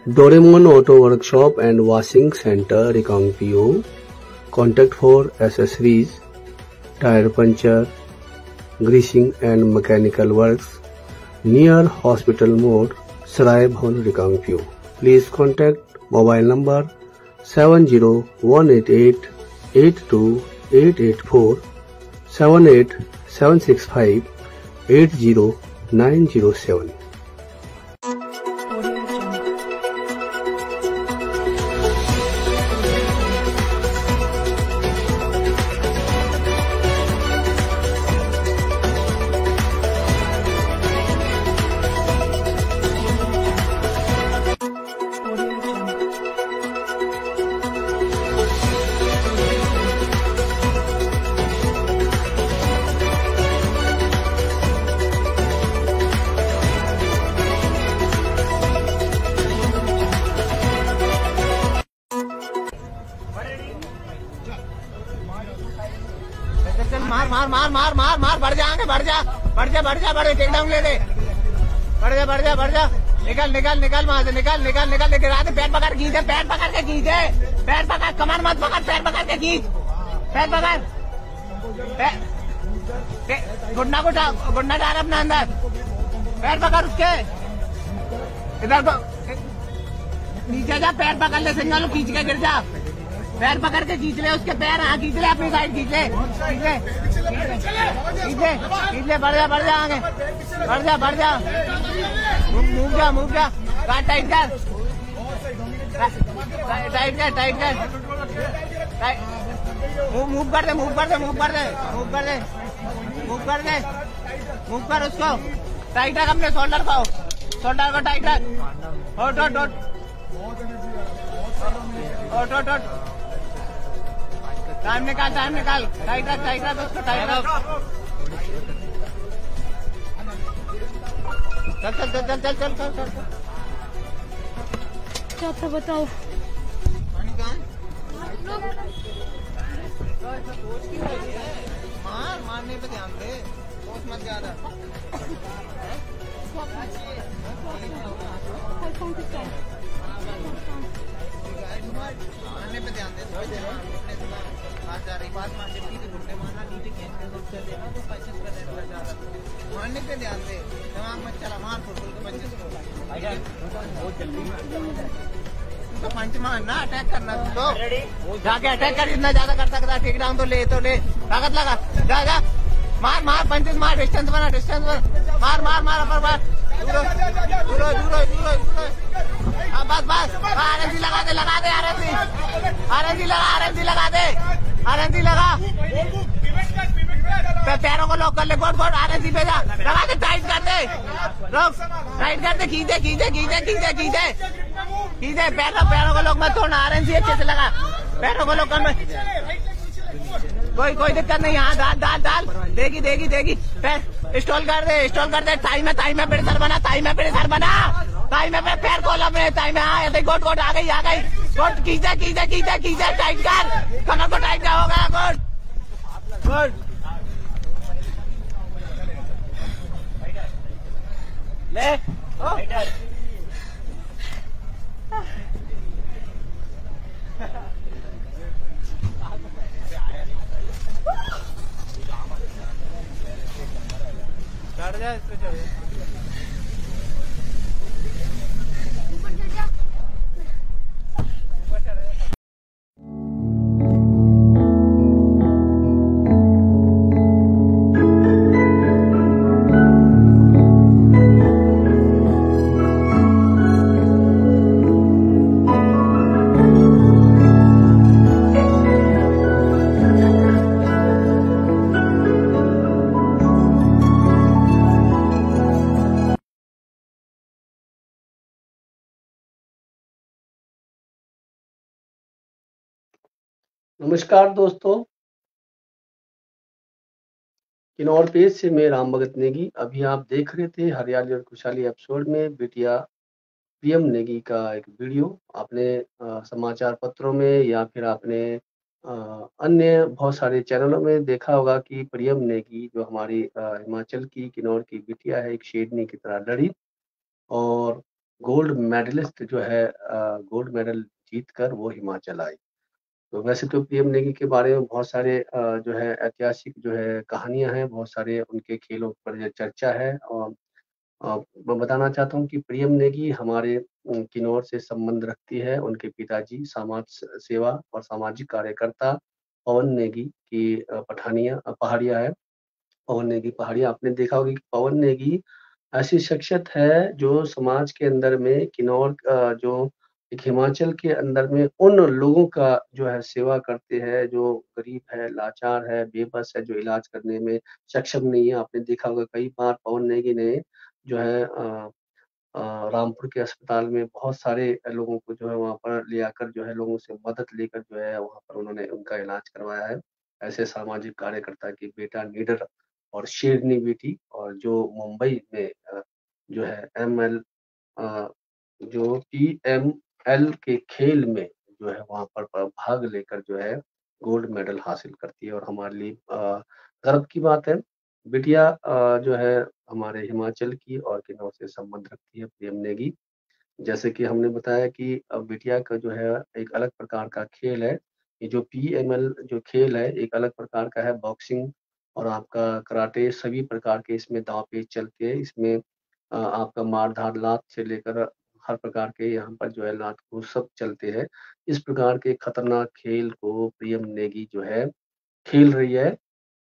Doraemon Auto Workshop and Washing Center, Ricampio. Contact for accessories, tire puncture, greasing and mechanical works near Hospital Mode, Sarai Bhavan, Ricampio. Please contact mobile number 70188828884 78765 80907. मार मार मार मार मार मार बढ़ जा आगे बढ़ जा टेक डाउन ले दे बढ़ जा निकल वहां से निकल लेके आते पैर पकड़ के खींचे कमर मत पकड़ पैर पकड़ के खींच पैर पकड़ गुड्डा डाल अपने अंदर पैर पकड़ उसके इधर नीचे जा पैर पकड़ ले सिंगल खींच के गिर जा पैर पकड़ के खींच ले उसके पैर खींच ले अपनी साइड खींच ले बढ़ जा आगे बढ़ जा मूव जा टाइट कर मूव कर उसको टाइट रख अपने शोल्डर को टाइट रख ओट टाइम निकाल टाइट रख उसको टाइट रख चल चौथा बताओ मारने पे ध्यान दे सोच मत ज्यादा मारने पे ध्यान दे मारने पे ध्यान दे दिमाग मत चला मार फुटबॉल के बच्चे को पंच मारना अटैक करना तो जाके अटैक कर इतना ज्यादा कर सकता टेक डाउन तो ले ताकत लगा जा मार पंचेस मार डिस्टेंस बना मार अपर मार दूर बस आरएनसी लगा दे आरएनसी लगा पैरों को लॉक कर ले गोड आरएनसी पे जा लगा दे टाइट कर दे खींचे पैरों को लॉक मत तोड़ना आरएनसी अच्छे से लगा पैरों को लॉक कर कोई दिक्कत नहीं हाँ डाल देगी स्टॉल कर दे टाइम है प्रेशर बना टाइम में पैर खोल अपने टाइम में हाँ गोट आ गई गोट खींचे टाइट कर कमर को टाइट कर होगा गोट ले चढ़ जा इसको चढ़ नमस्कार दोस्तों, किन्नौर पेज से मैं राम भगत नेगी। अभी आप देख रहे थे हरियाली और खुशहाली एपिसोड में बिटिया पीएम नेगी का एक वीडियो। आपने समाचार पत्रों में या फिर आपने अन्य बहुत सारे चैनलों में देखा होगा कि पीएम नेगी जो हमारी हिमाचल की किन्नौर की बिटिया है, एक शेरनी की तरह लड़ी और गोल्ड मेडलिस्ट जो है गोल्ड मेडल जीत कर वो हिमाचल आई। तो वैसे तो पीएम नेगी के बारे में बहुत सारे जो है ऐतिहासिक जो है कहानियाँ हैं, बहुत सारे उनके खेलों पर जो चर्चा है। और मैं बताना चाहता हूँ कि प्रियम नेगी हमारे किन्नौर से संबंध रखती है। उनके पिताजी समाज सेवा और सामाजिक कार्यकर्ता पवन नेगी की पहाड़िया है। पवन नेगी पहाड़िया आपने देखा होगा कि पवन नेगी ऐसी शख्सियत है जो समाज के अंदर में किन्नौर जो एक हिमाचल के अंदर में उन लोगों का जो है सेवा करते हैं जो गरीब है, लाचार है, बेबस है, जो इलाज करने में सक्षम नहीं है। आपने देखा होगा कई बार पवन नेगी ने जो है रामपुर के अस्पताल में बहुत सारे लोगों को जो है वहाँ पर ले आकर जो है लोगों से मदद लेकर जो है वहाँ पर उन्होंने उनका इलाज करवाया है। ऐसे सामाजिक कार्यकर्ता की बेटा निडर और शेरनी बेटी और जो मुंबई में जो है अ, जो पीएमएल के खेल में जो है वहाँ पर भाग लेकर जो है गोल्ड मेडल हासिल करती है और हमारे लिए गर्व की बात है। बिटिया जो है हमारे हिमाचल की और किन्नौर से संबंध रखती है प्रियम नेगी। जैसे कि हमने बताया कि बिटिया का जो है एक अलग प्रकार का खेल है। ये जो पीएमएल जो खेल है एक अलग प्रकार का है। बॉक्सिंग और आपका कराटे सभी प्रकार के इसमें दांव-पेच चलते हैं। इसमें आपका मार-धाड़, लात से लेकर हर प्रकार के यहाँ पर जो है लात-घूँस सब चलते हैं। इस प्रकार के खतरनाक खेल को प्रियम नेगी जो है खेल रही है।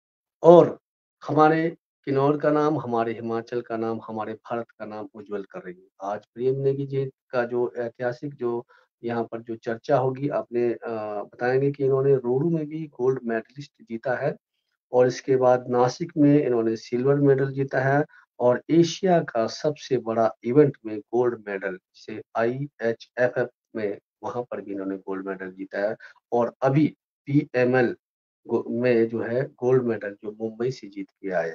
और हमारे किन्नौर का नाम, हमारे हिमाचल का नाम, हमारे भारत का नाम उज्ज्वल कर रही है। आज प्रियम नेगी जी का जो ऐतिहासिक जो यहाँ पर जो चर्चा होगी आपने बताएँगे कि इन्होंने रोडू में भी गोल्ड मेडलिस्ट जीता है और इसके बाद नासिक में इन्होंने सिल्वर मेडल जीता है और एशिया का सबसे बड़ा इवेंट में गोल्ड मेडल जिसे आईएचएफएफ में वहाँ पर भी इन्होंने गोल्ड मेडल जीता है और अभी पीएमएल में जो है गोल्ड मेडल जो मुंबई से जीत के आए।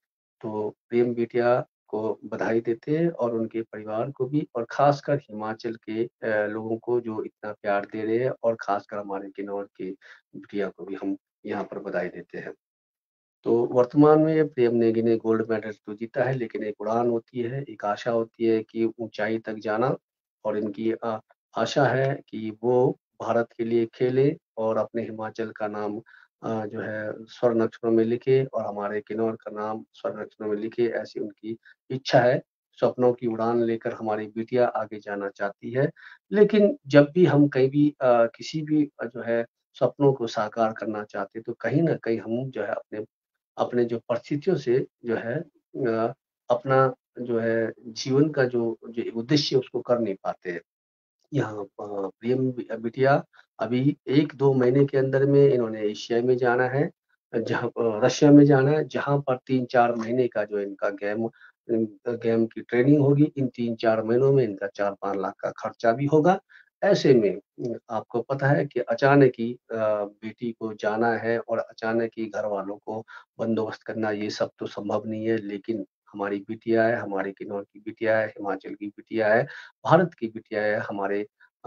तो प्रियम बिटिया को बधाई देते हैं और उनके परिवार को भी और ख़ासकर हिमाचल के लोगों को जो इतना प्यार दे रहे हैं और ख़ासकर हमारे किन्नौर के बिटिया को भी हम यहाँ पर बधाई देते हैं। तो वर्तमान में प्रियम नेगी ने गोल्ड मेडल तो जीता है, लेकिन एक उड़ान होती है, एक आशा होती है कि ऊँचाई तक जाना और इनकी आशा है कि वो भारत के लिए खेले और अपने हिमाचल का नाम जो है स्वर्ण अक्षरों में लिखे और हमारे किन्नौर का नाम स्वर्ण अक्षरों में लिखे, ऐसी उनकी इच्छा है। सपनों की उड़ान लेकर हमारी बिटिया आगे जाना चाहती है। लेकिन जब भी हम कहीं भी किसी भी जो है सपनों को साकार करना चाहते हैं, तो कहीं न कहीं हम जो है अपने अपने जो परिस्थितियों से जो है अपना जो है जीवन का जो जो उद्देश्य है उसको कर नहीं पाते हैं। यहाँ प्रियम बिटिया अभी 1-2 महीने के अंदर में इन्होंने एशिया में जाना है, जहाँ रशिया में जाना है, जहाँ पर 3-4 महीने का जो इनका गेम की ट्रेनिंग होगी। इन 3-4 महीनों में इनका 4-5 लाख का खर्चा भी होगा। ऐसे में आपको पता है कि अचानक ही बेटी को जाना है और अचानक ही घरवालों को बंदोबस्त करना ये सब तो संभव नहीं है, लेकिन हमारी बिटिया है, हमारे किन्नौर की बिटिया है, हिमाचल की बिटिया है, भारत की बिटिया है, हमारे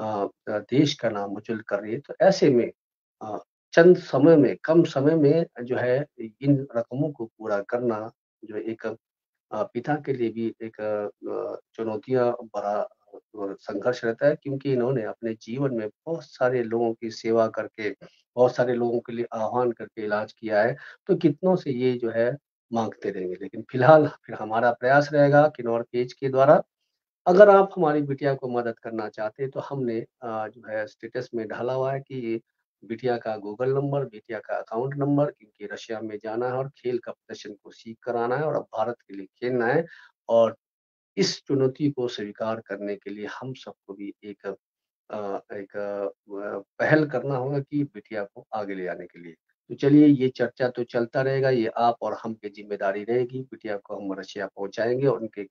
देश का नाम उज्ज्वल कर रही है। तो ऐसे में अ, चंद समय में, कम समय में जो है इन रकमों को पूरा करना जो एक पिता के लिए भी एक चुनौतियाँ भरा संघर्ष रहता है क्योंकि इन्होंने अपने जीवन में बहुत सारे लोगों की सेवा करके, बहुत सारे लोगों के लिए आह्वान करके इलाज किया है, तो कितनों से ये जो है माँगते रहेंगे। लेकिन फिलहाल फिर हमारा प्रयास रहेगा किन्नौर पेज के द्वारा अगर आप हमारी बिटिया को मदद करना चाहते हैं तो हमने जो है स्टेटस में डाला हुआ है कि बिटिया का गूगल नंबर, बिटिया का अकाउंट नंबर क्योंकि रशिया में जाना है और खेल का प्रदर्शन को सीख कर आना है और अब भारत के लिए खेलना है और इस चुनौती को स्वीकार करने के लिए हम सबको भी एक पहल करना होगा कि बिटिया को आगे ले जाने के लिए। तो चलिए ये चर्चा तो चलता रहेगा, ये आप और हम पे ज़िम्मेदारी रहेगी, बिटिया को हम रशिया पहुँचाएँगे और उनके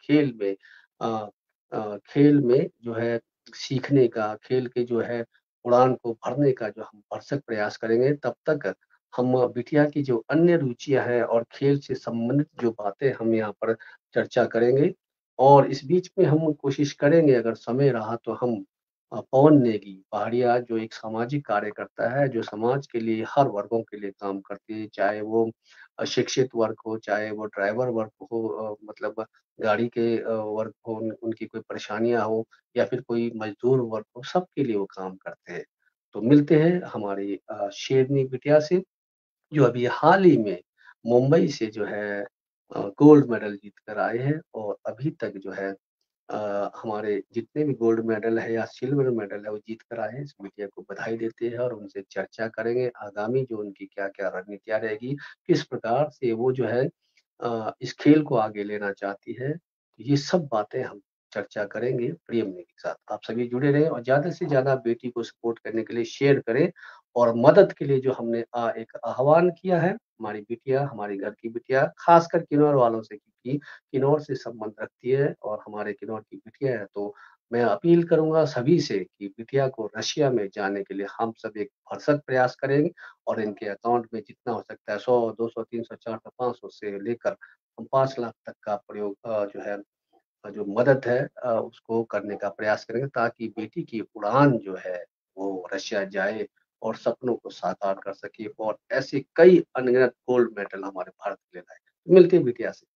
अ खेल में जो है सीखने का, खेल के जो है उड़ान को भरने का जो हम भरसक प्रयास करेंगे, तब तक हम बिटिया की जो अन्य रुचियाँ हैं और खेल से संबंधित जो बातें हम यहाँ पर चर्चा करेंगे और इस बीच में हम कोशिश करेंगे अगर समय रहा तो हम पवन नेगी पहाड़िया जो एक सामाजिक कार्यकर्ता है, जो समाज के लिए हर वर्गों के लिए काम करती है, चाहे वो शिक्षित वर्ग हो, चाहे वो ड्राइवर वर्ग हो, मतलब गाड़ी के वर्ग हो, उनकी कोई परेशानियाँ हो या फिर कोई मज़दूर वर्ग हो, सबके लिए वो काम करते हैं। तो मिलते हैं हमारी शेरनी बिटिया से, जो अभी हाल ही में मुंबई से जो है गोल्ड मेडल जीत कर आए हैं और अभी तक जो है हमारे जितने भी गोल्ड मेडल है या सिल्वर मेडल है वो जीत कर आए हैं। इस बिटिया को बधाई देते हैं और उनसे चर्चा करेंगे आगामी जो उनकी क्या-क्या रणनीतियाँ रहेगी, किस प्रकार से वो जो है इस खेल को आगे लेना चाहती है। ये सब बातें हम चर्चा करेंगे प्रियमनी के साथ। आप सभी जुड़े रहें और ज़्यादा से ज़्यादा बेटी को सपोर्ट करने के लिए शेयर करें और मदद के लिए जो हमने एक आह्वान किया है, हमारी बिटिया, हमारे घर की बिटिया, खासकर किन्नौर वालों से, क्योंकि किन्नौर से संबंध रखती है और हमारे किन्नौर की बिटिया है, तो मैं अपील करूँगा सभी से कि बिटिया को रशिया में जाने के लिए हम सब एक भरसक प्रयास करेंगे और इनके अकाउंट में जितना हो सकता है 100, 200, 300, 400, 500 से लेकर हम 5 लाख तक का प्रयोग जो है जो मदद है उसको करने का प्रयास करेंगे ताकि बेटी की उड़ान जो है वो रशिया जाए और सपनों को साकार कर सके और ऐसे कई अनगिनत गोल्ड मेडल हमारे भारत के लिए लाए। मिलते हैं बिटिया से।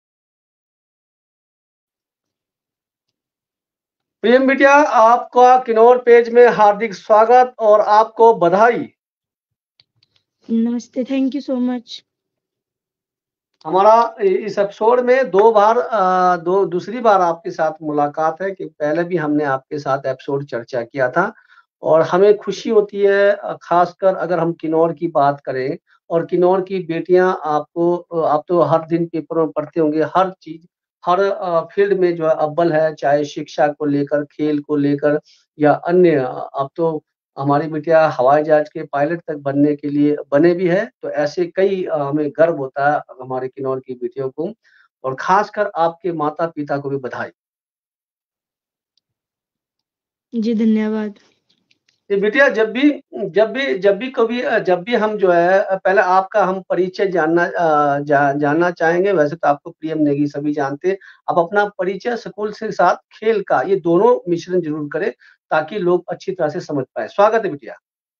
प्रियम बिटिया, आपका किन्नौर पेज में हार्दिक स्वागत और आपको बधाई। नमस्ते, थैंक यू सो मच। हमारा इस एपिसोड में 2 बार दूसरी बार आपके साथ मुलाकात है कि पहले भी हमने आपके साथ एपिसोड चर्चा किया था और हमें खुशी होती है ख़ासकर अगर हम किन्नौर की बात करें और किन्नौर की बेटियाँ आपको आप तो हर दिन पेपरों में पढ़ते होंगे, हर चीज़ हर फ़ील्ड में जो है अव्वल है, चाहे शिक्षा को लेकर, खेल को लेकर या अन्य अब तो हमारी बिटिया हवाई जहाज के पायलट तक बनने के लिए बने भी है, तो ऐसे कई हमें गर्व होता है हमारे किन्नौर की बेटियों को और ख़ासकर आपके माता-पिता को भी बधाई। जी, धन्यवाद। ये बिटिया जब भी हम जो है पहले आपका हम परिचय जानना चाहेंगे। वैसे तो आपको प्रियम नेगी सभी जानते हैं। आप अपना परिचय स्कूल से साथ खेल का ये दोनों मिश्रण ज़रूर करें ताकि लोग अच्छी तरह से समझ पाएँ। स्वागत है बिटिया।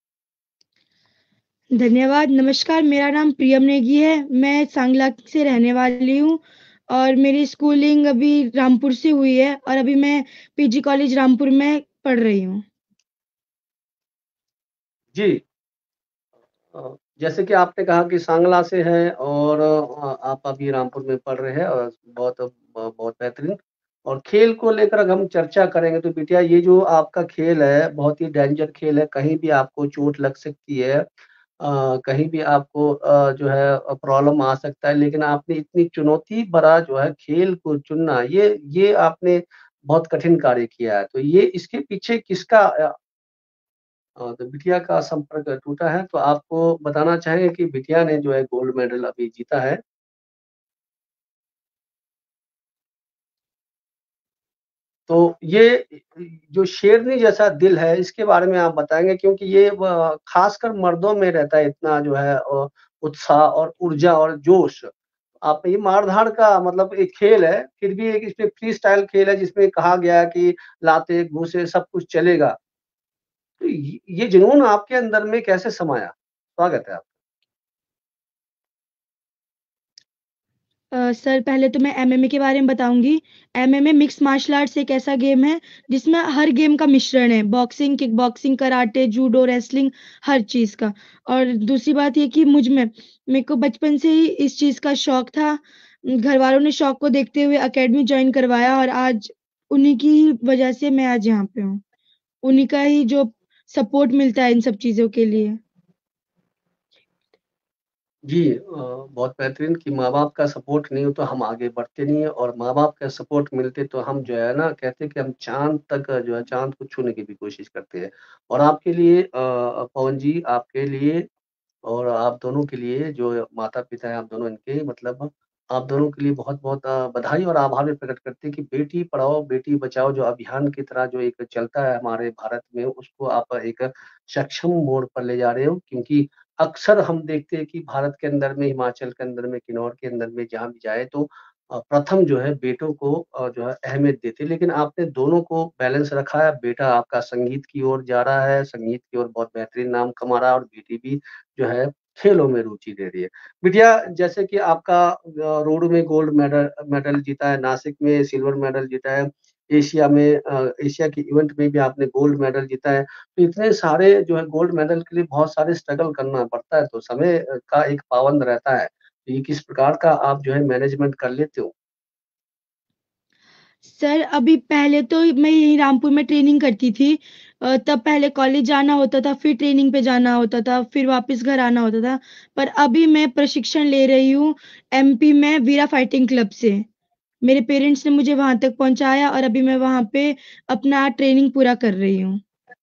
धन्यवाद। नमस्कार, मेरा नाम प्रियम नेगी है। मैं सांगला से रहने वाली हूँ और मेरी स्कूलिंग अभी रामपुर से हुई है और अभी मैं पीजी कॉलेज रामपुर में पढ़ रही हूँ। जी। जैसे कि आपने कहा कि सांगला से हैं और आप अभी रामपुर में पढ़ रहे हैं और बहुत बेहतरीन और खेल को लेकर अगर हम चर्चा करेंगे तो बिटिया ये जो आपका खेल है बहुत ही डेंजर खेल है, कहीं भी आपको चोट लग सकती है। कहीं भी आपको जो है प्रॉब्लम आ सकता है, लेकिन आपने इतनी चुनौती भरा जो है खेल को चुनना ये आपने बहुत कठिन कार्य किया है। तो ये इसके पीछे किसका तो बिटिया का संपर्क टूटा है, तो आपको बताना चाहेंगे कि बिटिया ने जो है गोल्ड मेडल अभी जीता है। तो ये जो शेरनी जैसा दिल है, इसके बारे में आप बताएँगे क्योंकि ये व ख़ासकर मर्दों में रहता है इतना जो है उत्साह और ऊर्जा और जोश। आप ये मार-धाड़ का मतलब एक खेल है, फिर भी एक इसमें फ्री स्टाइल खेल है जिसमें कहा गया है कि लाते, घूँसे सब कुछ चलेगा। तो ये जुनून आपके अंदर में कैसे समाया? स्वागत है आपका। सर पहले तो मैं एमएमए के बारे में बताऊँगी। एमएमए मिक्स्ड मार्शल आर्ट्स एक ऐसा गेम है जिसमें हर गेम का मिश्रण है। Boxing, kick boxing, karate, judo, wrestling हर चीज़ का। और दूसरी बात ये कि मेरे को बचपन से ही इस चीज़ का शौक था। घरवालों ने शौक को देखते हुए अकेडमी जॉइन करवाया और आज उन्हीं की ही वजह से मैं आज यहाँ पे हूँ। उन्हीं का ही जो सपोर्ट मिलता है इन सब चीज़ों के लिए। जी बहुत बेहतरीन कि माँ-बाप का सपोर्ट नहीं हो तो हम आगे बढ़ते नहीं हैं और माँ-बाप का सपोर्ट मिलते तो हम जो है ना कहते हैं कि हम चाँद तक जो है चाँद को छूने की भी कोशिश करते हैं। और आपके लिए पवन जी आपके लिए और आप दोनों के लिए जो माता-पिता हैं आप दोनों इनके मतलब आप दोनों के लिए बहुत-बहुत बधाई और आभार भी प्रकट करते हैं कि बेटी पढ़ाओ, बेटी बचाओ जो अभियान की तरह जो एक चलता है हमारे भारत में उसको आप एक सक्षम मोड़ पर ले जा रहे हो क्योंकि अक्सर हम देखते हैं कि भारत के अंदर में, हिमाचल के अंदर में, किन्नौर के अंदर में जहाँ भी जाए तो प्रथम जो है बेटों को जो है अहमियत देते हैं। लेकिन आपने दोनों को बैलेंस रखा है, बेटा आपका संगीत की ओर जा रहा है, संगीत की ओर बहुत बेहतरीन नाम कमा रहा है और बेटी भी जो है खेलों में रुचि ले रही है। बिटिया, जैसे कि आपका रोड में गोल्ड मेडल मेडल जीता है, नासिक में सिल्वर मेडल जीता है, एशिया में एशिया के इवेंट में भी आपने गोल्ड मेडल जीता है। तो इतने सारे जो है गोल्ड मेडल के लिए बहुत सारे स्ट्रगल करना पड़ता है, तो समय का एक पाबंद रहता है। तो ये किस प्रकार का आप जो है मैनेजमेंट कर लेते हो? सर अभी पहले तो मैं यहीं रामपुर में ट्रेनिंग करती थी। तब पहले कॉलेज जाना होता था, फिर ट्रेनिंग पे जाना होता था, फिर वापस घर आना होता था। पर अभी मैं प्रशिक्षण ले रही हूँ एमपी में वीरा फाइटिंग क्लब से। मेरे पेरेंट्स ने मुझे वहां तक पहुंचाया और अभी मैं वहां पे अपना ट्रेनिंग पूरा कर रही हूँ।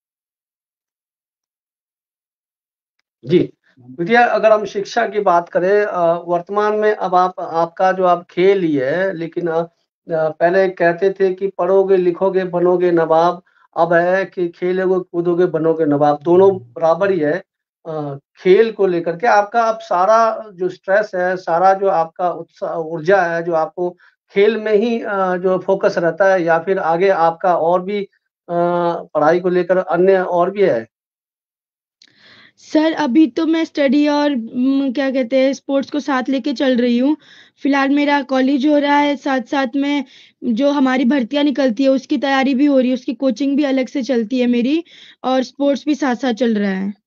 जी। बिटिया, अगर हम शिक्षा की बात करें, वर्तमान में अब आपका जो आप खेल ही है, लेकिन पहले कहते थे कि पढ़ोगे, लिखोगे, बनोगे नवाब। अब है कि खेलोगे, कूदोगे, बनोगे नवाब, दोनों बराबर ही है। खेल को लेकर के आपका अब सारा जो स्ट्रेस है, सारा जो आपका उत्साह ऊर्जा है, जो आपको खेल में ही जो फोकस रहता है, या फिर आगे आपका और भी पढ़ाई को लेकर अन्य और भी है? सर अभी तो मैं स्टडी और क्या कहते हैं स्पोर्ट्स को साथ लेके चल रही हूँ। फिलहाल मेरा कॉलेज हो रहा है, साथ साथ में जो हमारी भर्तियां निकलती है उसकी तैयारी भी हो रही है, उसकी कोचिंग भी अलग से चलती है मेरी, और स्पोर्ट्स भी साथ साथ चल रहा है।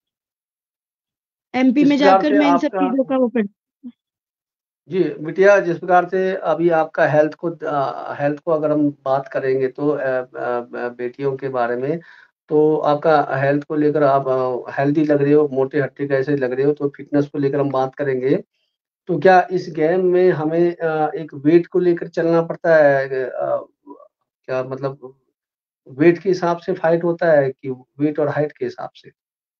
एमपी इस में प्रकार जाकर से मैं इन सब आपका चीजों का वो कर। जी, बिटिया, जिस प्रकार से अभी आपका हेल्थ को अगर हम बात करेंगे तो बेटियों के बारे में, तो आपका हेल्थ को लेकर आप हेल्दी लग रहे हो, मोटे-हट्टे कैसे लग रहे हो, तो फ़िटनेस को लेकर हम बात करेंगे। तो क्या इस गेम में हमें एक वेट को लेकर चलना पड़ता है? क्या मतलब वेट के हिसाब से फाइट होता है कि वेट और हाइट के हिसाब से?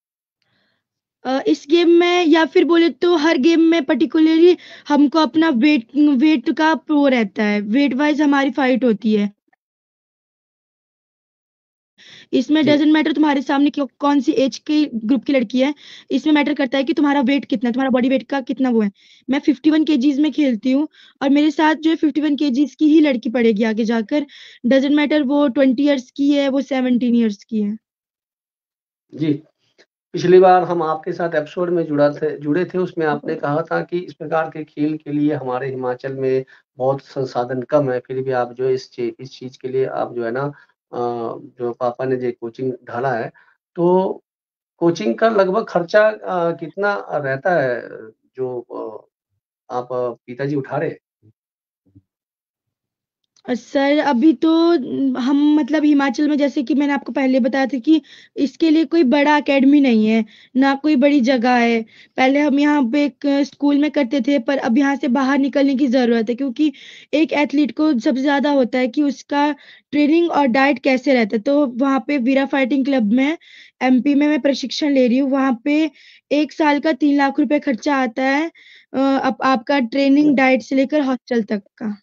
इस गेम में या फिर बोले तो हर गेम में पर्टिकुलरली हमको अपना वेट वेट का वो रहता है, वेट वाइज हमारी फाइट होती है। इसमें जी। डज़न्ट मैटर तुम्हारे सामने कौन-सी ऐज के ग्रुप की लड़की है, इसमें मैटर करता है कि तुम्हारा वेट कितना है, तुम्हारा बॉडी वेट का कितना वो है। मैं 51 केजीज़ में खेलती हूँ और मेरे साथ जो है 51 केजीज़ की ही लड़की पड़ेगी आगे जाकर। डज़न्ट मैटर वो 20 इयर्स की है, वो 17 इयर्स की है। जी। पिछली बार हम आपके साथ एपिसोड में जुड़े थे, उसमें आपने कहा था कि इस प्रकार के खेल के लिए हमारे हिमाचल में बहुत संसाधन कम है, फिर भी आप जो है इस चीज़ के लिए आप जो है ना जो पापा ने जो कोचिंग ढाला है, तो कोचिंग का लगभग खर्चा कितना रहता है, जो आप पिताजी उठा रहे हैं? सर अभी तो हम मतलब हिमाचल में जैसे कि मैंने आपको पहले बताया था कि इसके लिए कोई बड़ा एकेडमी नहीं है, ना कोई बड़ी जगह है। पहले हम यहाँ पे एक स्कूल में करते थे, पर अब यहाँ से बाहर निकलने की ज़रूरत है, क्योंकि एक एथलीट को सबसे ज़्यादा होता है कि उसका ट्रेनिंग और डाइट कैसे रहता है। तो वहाँ पे वीरा फाइटिंग क्लब में एमपी में मैं प्रशिक्षण ले रही हूँ। वहाँ पे 1 साल का 3 लाख रुपए खर्चा आता है। आपका ट्रेनिंग, डाइट से लेकर हॉस्टल तक का।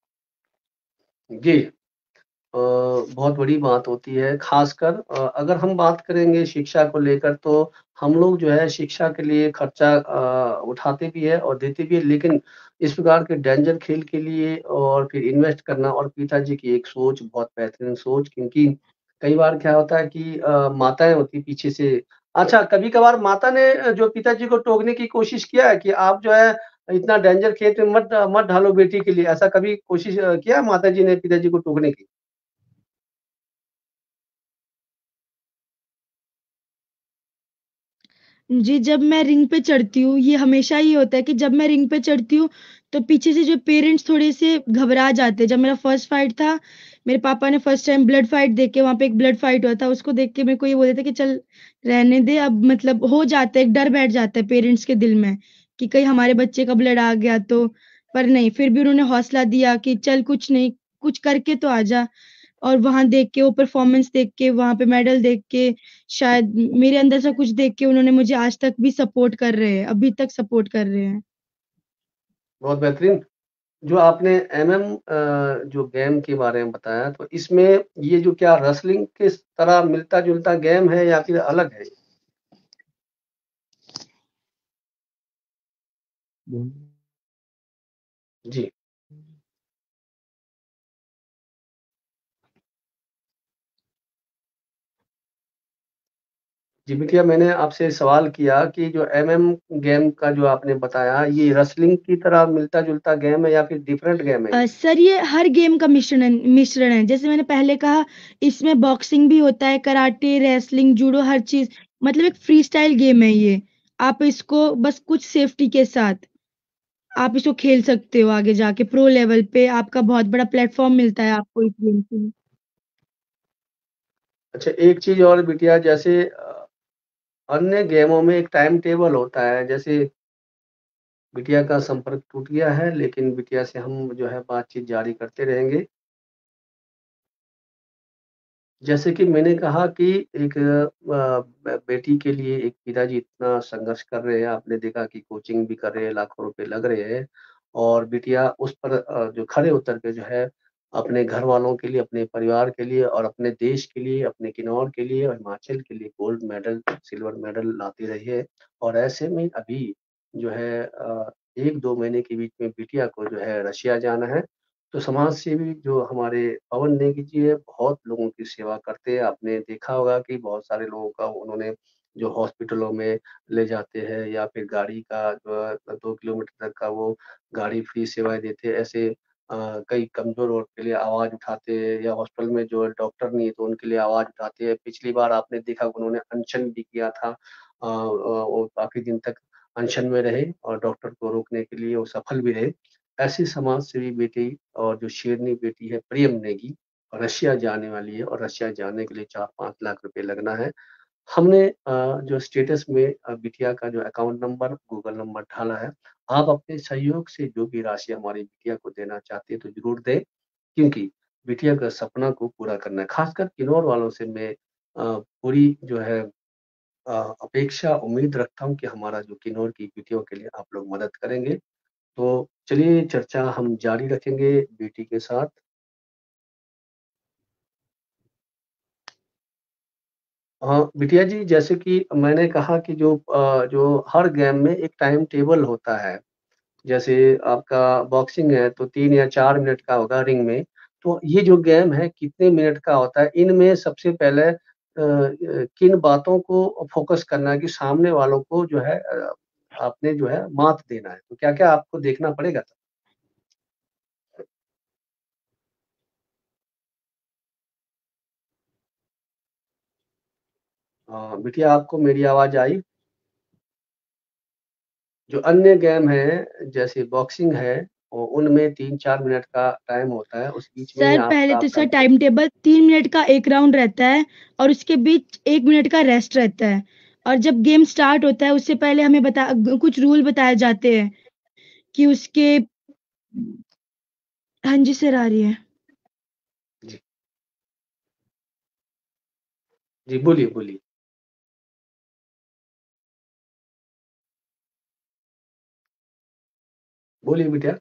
जी। बहुत बड़ी बात होती है, ख़ासकर अगर हम बात करेंगे शिक्षा को लेकर, तो हम लोग जो है शिक्षा के लिए खर्चा उठाते भी हैं और देते भी हैं, लेकिन इस प्रकार के डेंजर खेल के लिए और फिर इन्वेस्ट करना, और पिताजी की एक सोच, बहुत बेहतरीन सोच, क्योंकि कई बार क्या होता है कि माताएँ होती पीछे से। अच्छा, कभी-कभार माता ने जो पिताजी को टोकने की कोशिश किया है कि आप जो है इतना डेंजर खेल में मत मत डालो बेटी के लिए, ऐसा कभी कोशिश किया है माताजी ने पिताजी को टोकने की? जी, जब मैं रिंग पे चढ़ती हूँ, ये हमेशा ही होता है कि जब मैं रिंग पे चढ़ती हूँ, तो पीछे से जो पेरेंट्स थोड़े-से घबरा जाते हैं। जब मेरा फर्स्ट फाइट था, मेरे पापा ने फर्स्ट टाइम ब्लड फाइट देख के, वहाँ पे एक ब्लड फाइट हुआ था, उसको देख के मेरे को ये बोले थे कि चल रहने दे, अब मतलब हो जाता है, एक डर बैठ जाता है पेरेंट्स के दिल में कि कहीं हमारे बच्चे का ब्लड आ गया तो। पर नहीं, फिर भी उन्होंने हौसला दिया कि चल कुछ नहीं, कुछ करके तो आ जा। और वहाँ देख के वो परफ़ॉर्मेंस देख के, वहाँ पे मेडल देख के, शायद मेरे अंदर से कुछ देख के उन्होंने मुझे आज तक भी सपोर्ट कर रहे हैं, अभी तक सपोर्ट कर रहे हैं। बहुत बेहतरीन। जो आपने जो गेम के बारे में बताया, तो इसमें ये जो क्या रेसलिंग के तरह मिलता-जुलता गेम है या फिर अलग है? जी। जी बिटिया, मैंने आपसे सवाल किया कि जो एमएम गेम का जो आपने बताया, ये रेसलिंग की तरह मिलता-जुलता गेम है या फिर डिफरेंट गेम है ये? सर ये हर गेम का मिश्रण है। जैसे मैंने पहले कहा, इसमें बॉक्सिंग भी होता है, कराटे, रेसलिंग, जूडो, हर चीज़। मतलब एक फ्री स्टाइल गेम है ये। आप इसको बस कुछ सेफ्टी के साथ आप इसको खेल सकते हो आगे जाके प्रो लेवल पे। आपका बहुत बड़ा प्लेटफ़ॉर्म मिलता है आपको इस गेम के लिए। अच्छा, एक चीज़ और बिटिया, जैसे अन्य गेमों में एक टाइम टेबल होता है, जैसे बिटिया का संपर्क टूट गया है, लेकिन बिटिया से हम जो है बातचीत जारी करते रहेंगे। जैसे कि मैंने कहा कि एक बेटी के लिए एक पिताजी इतना संघर्ष कर रहे हैं, आपने देखा कि कोचिंग भी कर रहे हैं, लाखों रुपए लग रहे हैं और बिटिया उस पर जो खरे उतर के जो है, अपने घर वालों के लिए, अपने परिवार के लिए और अपने देश के लिए, अपने किन्नौर के लिए और हिमाचल के लिए गोल्ड मेडल, सिल्वर मेडल लाती रही है। और ऐसे में अभी जो है 1-2 महीने के बीच में बिटिया को जो है रशिया जाना है। तो समाज सेवी जो हमारे पवन नेगी जी है, बहुत लोगों की सेवा करते हैं। आपने देखा होगा कि बहुत सारे लोगों का उन्होंने जो हॉस्पिटलों में ले जाते हैं या फिर गाड़ी का जो है 2 किलोमीटर तक का वो गाड़ी फ्री सेवाएँ देते हैं। ऐसे कई कमज़ोर वर्ग के लिए आवाज़ उठाते हैं या हॉस्पिटल में जो है डॉक्टर नहीं है तो उनके लिए आवाज़ उठाते हैं। पिछली बार आपने देखा उन्होंने अनशन भी किया था। वो काफ़ी दिन तक अनशन में रहे और डॉक्टर को रोकने के लिए वो सफल भी रहे। ऐसी समाज सेवी बेटी और जो शेरनी बेटी है प्रियम नेगी, रशिया जाने वाली है और रशिया जाने के लिए 4-5 लाख रुपए लगना है। हमने जो स्टेटस में बिटिया का जो अकाउंट नंबर, गूगल नंबर डाला है। आप अपने सहयोग से जो भी राशि हमारी बिटिया को देना चाहते हैं तो ज़रूर दें, क्योंकि बिटिया का सपना को पूरा करना है। खासकर किन्नौर वालों से मैं पूरी जो है अपेक्षा, उम्मीद रखता हूँ कि हमारा जो किन्नौर की बेटियों के लिए आप लोग मदद करेंगे। तो चलिए चर्चा हम जारी रखेंगे बेटी के साथ। हाँ, बिटिया जी, जैसे कि मैंने कहा कि जो हर गेम में एक टाइम टेबल होता है। जैसे आपका बॉक्सिंग है तो 3 या 4 मिनट का होगा रिंग में। तो ये जो गेम है कितने मिनट का होता है? इनमें सबसे पहले किन बातों को फ़ोकस करना है कि सामने वालों को जो है आपने जो है मात देना है। तो क्या-क्या आपको देखना पड़ेगा? बिटिया, आपको मेरी आवाज़ आई? जो अन्य गेम हैं, जैसे बॉक्सिंग है, उनमें 3-4 मिनट का टाइम होता है, उस बीच में सर पहले आपका तो आपका इसका टाइम टेबल 3 मिनट का 1 राउंड रहता है और उसके बीच 1 मिनट का रेस्ट रहता है। और जब गेम स्टार्ट होता है उससे पहले हमें कुछ रूल बताए जाते हैं कि उसके। हाँ जी सर, आ रही है। जी, जी, बोलिए, बोलिए। बोलिए बिटिया।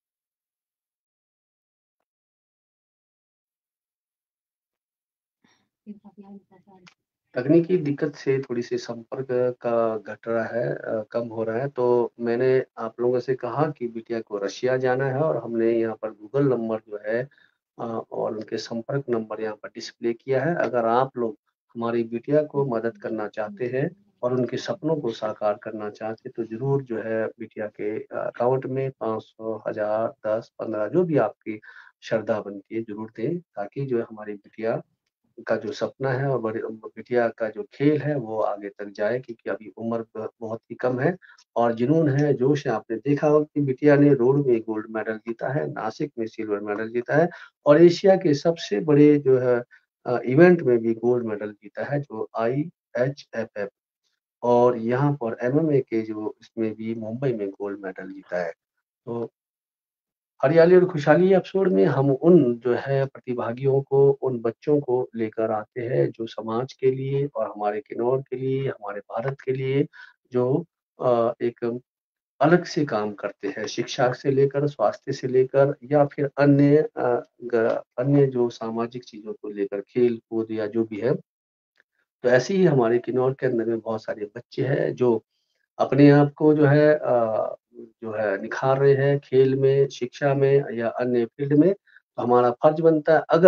तकनीकी दिक्कत से थोड़ी-सी संपर्क का घट रहा है, कम हो रहा है, तो मैंने आप लोगों से कहा कि बिटिया को रशिया जाना है और हमने यहाँ पर गूगल नंबर जो है और उनके संपर्क नंबर यहाँ पर डिस्प्ले किया है। अगर आप लोग हमारी बिटिया को मदद करना चाहते हैं और उनके सपनों को साकार करना चाहते हैं, तो ज़रूर जो है बिटिया के अकाउंट में 500, 1000, 10, 15 जो भी आपकी श्रद्धा बनती है, ज़रूर दें, ताकि जो है हमारी बिटिया का जो सपना है और बिटिया का जो खेल है वो आगे तक जाए, क्योंकि अभी उम्र बहुत ही कम है और जुनून है, जोश है। आपने देखा होगा कि बिटिया ने रोड में गोल्ड मेडल जीता है, नासिक में सिल्वर मेडल जीता है और एशिया के सबसे बड़े जो है इवेंट में भी गोल्ड मेडल जीता है, जो IHFF, और यहाँ पर MMA के जो इसमें भी मुंबई में गोल्ड मेडल जीता है। तो हरियाली और खुशहाली एपिसोड में हम उन जो है प्रतिभागियों को, उन बच्चों को लेकर आते हैं जो समाज के लिए और हमारे किन्नौर के लिए, हमारे भारत के लिए जो एक अलग से काम करते हैं। शिक्षा से लेकर, स्वास्थ्य से लेकर या फिर अन्य जो सामाजिक चीज़ों को लेकर खेल-कूद या जो भी है। तो ऐसे ही हमारे किन्नौर के अंदर में बहुत सारे बच्चे हैं जो अपने आप को जो है निखार रहे हैं खेल में, शिक्षा में या अन्य फ़ील्ड में। तो हमारा फ़र्ज़ बनता है, अगर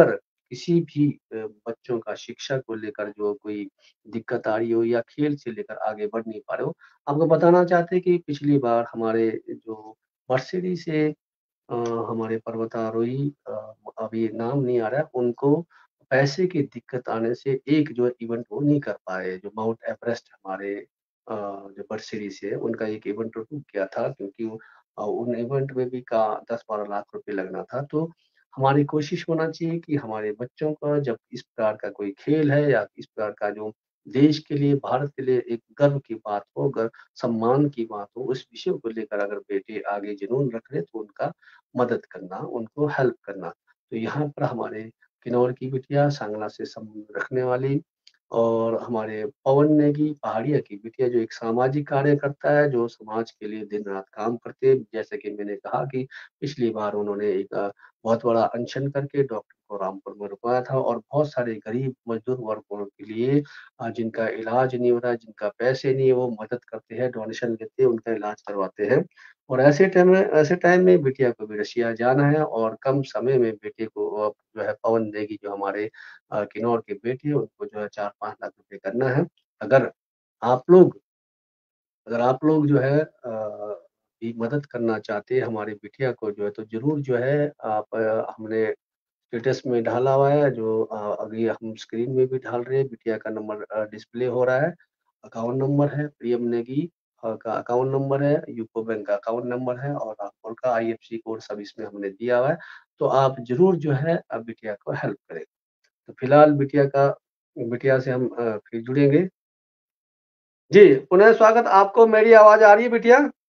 किसी भी बच्चों का शिक्षा को लेकर जो कोई दिक्कत आ रही हो या खेल से लेकर आगे बढ़ नहीं पा रहे हो, आपको बताना चाहते हैं कि पिछली बार हमारे जो मर्सिडी से अ, हमारे पर्वतारोही अभी नाम नहीं आ रहा है, उनको पैसे की दिक्कत आने से एक जो इवेंट वो नहीं कर पाए। जो माउंट एवरेस्ट हमारे जो मर्सिडी से है, उनका एक इवेंट रुक गया था क्योंकि उन इवेंट में भी का 10-12 लाख रुपए लगना था। तो हमारी कोशिश होना चाहिए कि हमारे बच्चों का जब इस प्रकार का कोई खेल है या इस प्रकार का जो देश के लिए, भारत के लिए एक गर्व की बात हो, सम्मान की बात हो, उस विषय को लेकर अगर बेटे आगे जुनून रख रहे तो उनका मदद करना, उनको हेल्प करना। तो यहाँ पर हमारे किन्नौर की बिटिया, सांगला से संबंध रखने वाली और हमारे पवन नेगी पहाड़िया की बिटिया जो एक सामाजिक कार्यकर्ता है, जो समाज के लिए दिन-रात काम करते हैं। जैसे कि मैंने कहा कि पिछली बार उन्होंने एक बहुत बड़ा अनशन करके डॉक्टर को रामपुर में रुकवाया था और बहुत सारे गरीब मज़दूर वर्गों के लिए जिनका इलाज नहीं हो रहा है, जिनका पैसे नहीं है, वो मदद करते हैं, डोनेशन लेते हैं, उनका इलाज करवाते हैं। और ऐसे टाइम में बिटिया को भी रशिया जाना है और कम समय में बेटे को जो है पवन नेगी जो हमारे किन्नौर के बेटे हैं, उनको जो है 4-5 लाख रुपए करना है। अगर आप लोग अगर आप लोग जो है भी मदद करना चाहते हैं हमारी बिटिया को जो है तो ज़रूर जो है आप हमने स्टेटस में डाला हुआ है जो अभी हम स्क्रीन में भी डाल रहे हैं, बिटिया का नंबर डिस्प्ले हो रहा है। अकाउंट नंबर है प्रियम नेगी का अकाउंट नंबर है, यूको बैंक का अकाउंट नंबर है और रामपुर का आईएफएससी कोड सब इसमें हमने दिया हुआ है। तो आप ज़रूर जो है बिटिया को हेल्प करें। तो फिलहाल बिटिया से हम फिर जुड़ेंगे। जी, पुनः स्वागत। आपको मेरी आवाज़ आ रही है बिटिया?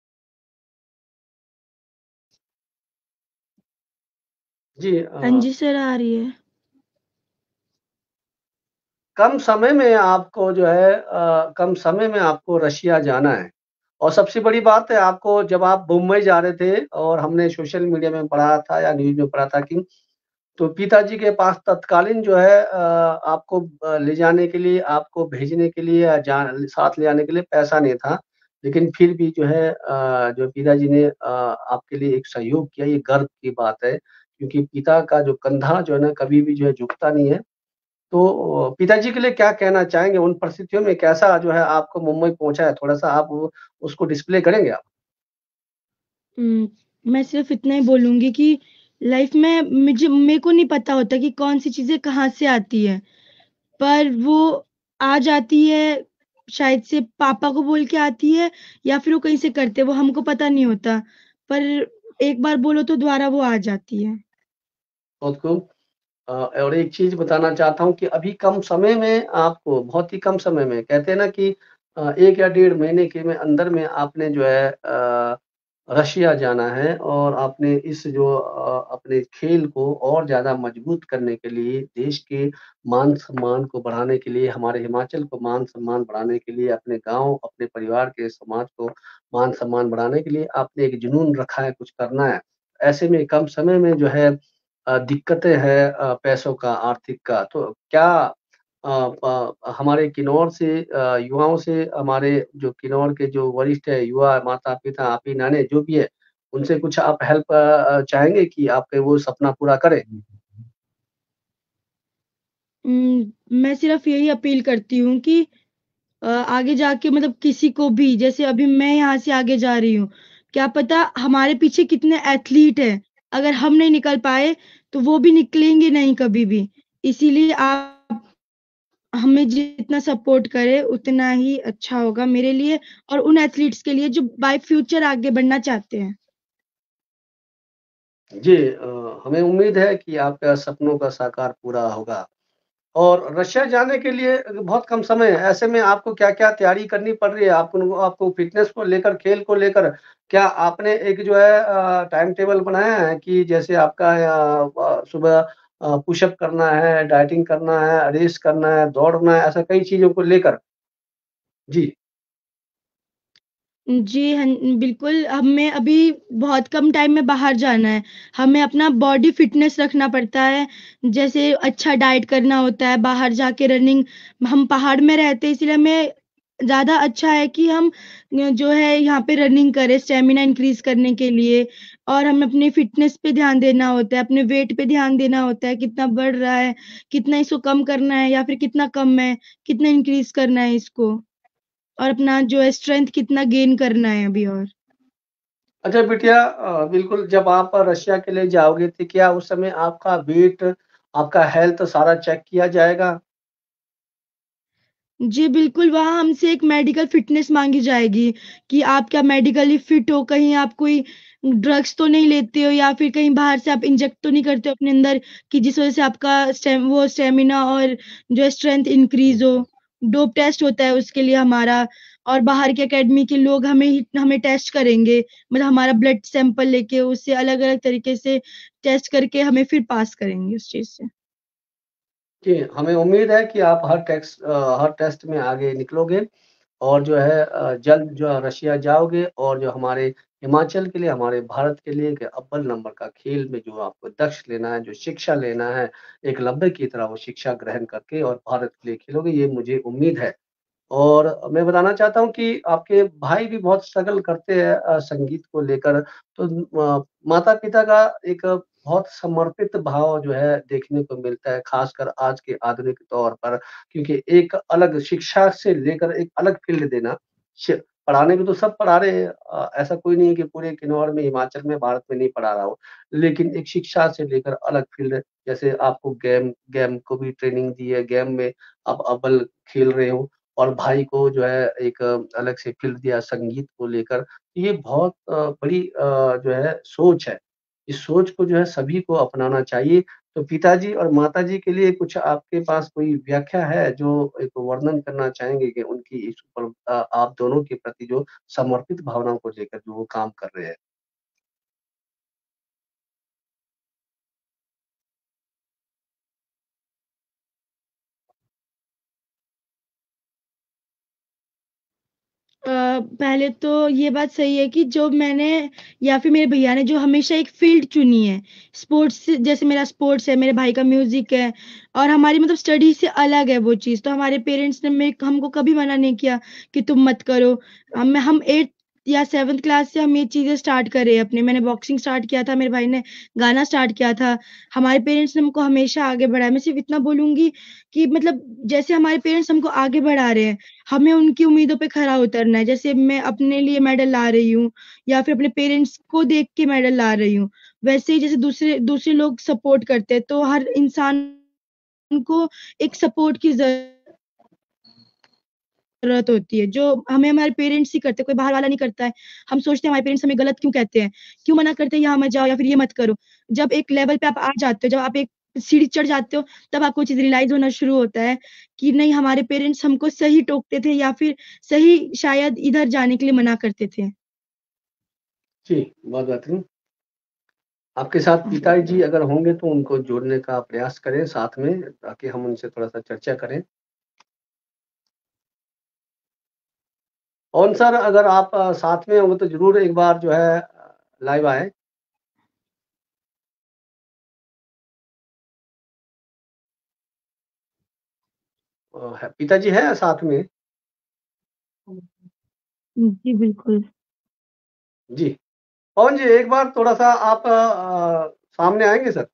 जी हाँ जी सर, आ रही है। कम समय में आपको जो है कम समय में आपको रशिया जाना है और सबसे बड़ी बात है आपको जब आप मुंबई जा रहे थे और हमने सोशल मीडिया में पढ़ा था या न्यूज़ में पढ़ा था कि तो पिताजी के पास तत्कालीन जो है आपको ले जाने के लिए, आपको भेजने के लिए या साथ ले जाने के लिए पैसा नहीं था। लेकिन फिर भी जो है जो पिताजी ने आपके लिए एक सहयोग किया, ये गर्व की बात है क्योंकि पिता का जो कंधा जो है ना कभी भी जो है झुकता नहीं है। तो पिताजी के लिए क्या कहना चाहेंगे? उन परिस्थितियों में कैसा जो है आपको मुंबई पहुँचा है? थोड़ा-सा आप वो उसको डिस्प्ले करेंगे आप? मैं सिर्फ इतना ही बोलूँगी कि लाइफ में मेरे को नहीं पता होता कि कौन-सी चीज़ें कहाँ से आती हैं, पर वो आ जाती है, शायद से पापा को बोल के आती है या फिर वो कहीं से करते हैं, वो हमको पता नहीं होता। पर एक बार बोलो तो दोबारा वो आ जाती है। बहुत खूब। और एक चीज़ बताना चाहता हूँ कि अभी कम समय में आपको बहुत ही कम समय में कहते हैं ना कि 1 या डेढ़ महीने के में अंदर में आपने जो है रशिया जाना है और आपने इस जो अपने खेल को और ज़्यादा मजबूत करने के लिए, देश के मान-सम्मान को बढ़ाने के लिए, हमारे हिमाचल को मान-सम्मान बढ़ाने के लिए, अपने गाँव, अपने परिवार के समाज को मान-सम्मान बढ़ाने के लिए आपने एक जुनून रखा है, कुछ करना है। ऐसे में कम समय में जो है दिक्कतें हैं पैसों का, आर्थिक का, तो क्या हमारे किन्नौर से युवाओं से हमारे जो किन्नौर के जो वरिष्ठ है, युवा माता-पिता, आपी-नानी जो भी है, उनसे कुछ आप हेल्प चाहेंगे कि आपके वो सपना पूरा करें? मैं सिर्फ यही अपील करती हूँ कि आगे जाके मतलब किसी को भी जैसे अभी मैं यहाँ से आगे जा रही हूँ, क्या पता हमारे पीछे कितने एथलीट हैं, अगर हम नहीं निकल पाए, तो वो भी निकलेंगे नहीं कभी भी। इसीलिए आप हमें जितना सपोर्ट करें, उतना ही अच्छा होगा मेरे लिए और उन एथलीट्स के लिए जो बाय फ्यूचर आगे बढ़ना चाहते हैं। जी हमें उम्मीद है कि आपका सपनों का साकार पूरा होगा। और रशिया जाने के लिए बहुत कम समय है, ऐसे में आपको क्या-क्या तैयारी करनी पड़ रही है? आपको फ़िटनेस को लेकर, खेल को लेकर क्या आपने एक जो है टाइम टेबल बनाया है कि जैसे आपका सुबह पुशअप करना है, डाइटिंग करना है, रेस करना है, दौड़ना है, ऐसा कई चीज़ों को लेकर? जी। जी, बिल्कुल, हमें अभी बहुत कम टाइम में बाहर जाना है। हमें अपना बॉडी फिटनेस रखना पड़ता है, जैसे अच्छा डाइट करना होता है, बाहर जाके रनिंग हम पहाड़ में रहते हैं इसलिए हमें ज़्यादा अच्छा है कि हम जो है यहाँ पे रनिंग करें स्टैमिना इंक्रीज़ करने के लिए और हमें अपनी फिटनेस पे ध्यान देना होता है, अपने वेट पे ध्यान देना होता है, कितना बढ़ रहा है, कितना इसको कम करना है या फिर कितना कम है, कितना इंक्रीज़ करना है इसको और अपना जो है स्ट्रेंथ कितना गेन करना है अभी और। अच्छा बिटिया, बिल्कुल जब आप रशिया के लिए जाओगे तो क्या उस समय आपका वेट, आपका हेल्थ सारा चेक किया जाएगा? जी, बिल्कुल, वहाँ हमसे एक मेडिकल फ़िटनेस माँगी जाएगी कि आप क्या मेडिकली फ़िट हो, कहीं आप कोई ड्रग्स तो नहीं लेते हो या फिर कहीं बाहर से आप इंजेक्ट तो नहीं करते हो अपने अंदर कि जिस वज़ह से आपका स्टेमिना और जो है स्ट्रेंथ इंक्रीज़ हो। डोप टेस्ट होता है उसके लिए हमारा और बाहर के अकेडमी के लोग हमें टेस्ट करेंगे। मतलब हमारा ब्लड सैंपल लेके उससे अलग-अलग तरीके से टेस्ट करके हमें फिर पास करेंगे उस चीज़ से। जी, हमें उम्मीद है कि आप हर टेस्ट में आगे निकलोगे और जो है जल्द जो है रशिया जाओगे और जो हमारे हिमाचल के लिए, हमारे भारत के लिए एक अव्वल नंबर का खेल में जो आपको दक्ष लेना है, जो शिक्षा लेना है, एकलव्य की तरह वो शिक्षा ग्रहण करके और भारत के लिए खेलोगे, ये मुझे उम्मीद है। और मैं बताना चाहता हूँ कि आपके भाई भी बहुत स्ट्रगल करते हैं संगीत को लेकर। तो माता-पिता का एक बहुत समर्पित भाव जो है देखने को मिलता है, ख़ासकर आज के आधुनिक तौर पर, क्योंकि एक अलग शिक्षा से लेकर एक अलग फ़ील्ड देना। श पढ़ाने में तो सब पढ़ा रहे हैं, ऐसा कोई नहीं है कि पूरे किन्नौर में, हिमाचल में, भारत में नहीं पढ़ा रहा हो। लेकिन एक शिक्षा से लेकर अलग फ़ील्ड, जैसे आपको गेम गेम को भी ट्रेनिंग दी है, गेम में आप अव्वल खेल रहे हो। और भाई को जो है एक अलग से फ़ील्ड दिया संगीत को लेकर। ये बहुत बड़ी जो है सोच है। इस सोच को जो है सभी को अपनाना चाहिए। तो पिताजी और माताजी के लिए कुछ आपके पास कोई व्याख्या है जो एक वर्णन करना चाहेंगे कि उनकी इस ऊपर आप दोनों के प्रति जो समर्पित भावनाओं को लेकर जो वो काम कर रहे हैं? पहले तो ये बात सही है कि जो मैंने या फिर मेरे भैया ने जो हमेशा एक फ़ील्ड चुनी है, स्पोर्ट्स जैसे मेरा स्पोर्ट्स है, मेरे भाई का म्यूज़िक है और हमारी मतलब स्टडी से अलग है वो चीज़। तो हमारे पेरेंट्स ने हमको कभी मना नहीं किया कि तुम मत करो। हम 8th या 7th क्लास से हम ये चीज़ें स्टार्ट करे अपने। मैंने बॉक्सिंग स्टार्ट किया था, मेरे भाई ने गाना स्टार्ट किया था। हमारे पेरेंट्स ने हमको हमेशा आगे बढ़ाया। मैं सिर्फ़ इतना बोलूँगी कि मतलब जैसे हमारे पेरेंट्स हमको आगे बढ़ा रहे हैं, हमें उनकी उम्मीदों पे खरा उतरना है। जैसे मैं अपने लिए मेडल ला रही हूँ या फिर अपने पेरेंट्स को देख के मेडल ला रही हूँ। वैसे ही जैसे दूसरे दूसरे लोग सपोर्ट करते हैं, तो हर इंसान को एक सपोर्ट की ज़रूरत होती है, जो हमें हमारे पेरेंट्स ही करते हैं, कोई बाहर वाला नहीं करता है। हम सोचते हैं हमारे पेरेंट्स हमें गलत क्यों कहते हैं? क्यों मना करते हैं यहाँ मत जाओ या फिर ये मत करो? जब एक लेवल पे आप आ जाते हो, जब आप एक सीढ़ी चढ़ जाते हो, तब आपको चीज़ रियलाइज़ होना शुरू होता है कि नहीं हमारे पेरेंट्स हमको सही टोकते थे या फिर सही शायद इधर जाने के लिए मना करते थे। जी, बहुत बेहतरीन। आपके साथ पिताजी अगर होंगे तो उनको जोड़ने का प्रयास करें साथ में, ताकि हम उनसे थोड़ा-सा चर्चा करें। और सर अगर आप साथ में होंगे तो ज़रूर एक बार जो है लाइव आएँ। है पिताजी हैं साथ में? जी, बिल्कुल। जी। पवन जी एक बार थोड़ा-सा आप सामने आएँगे सर?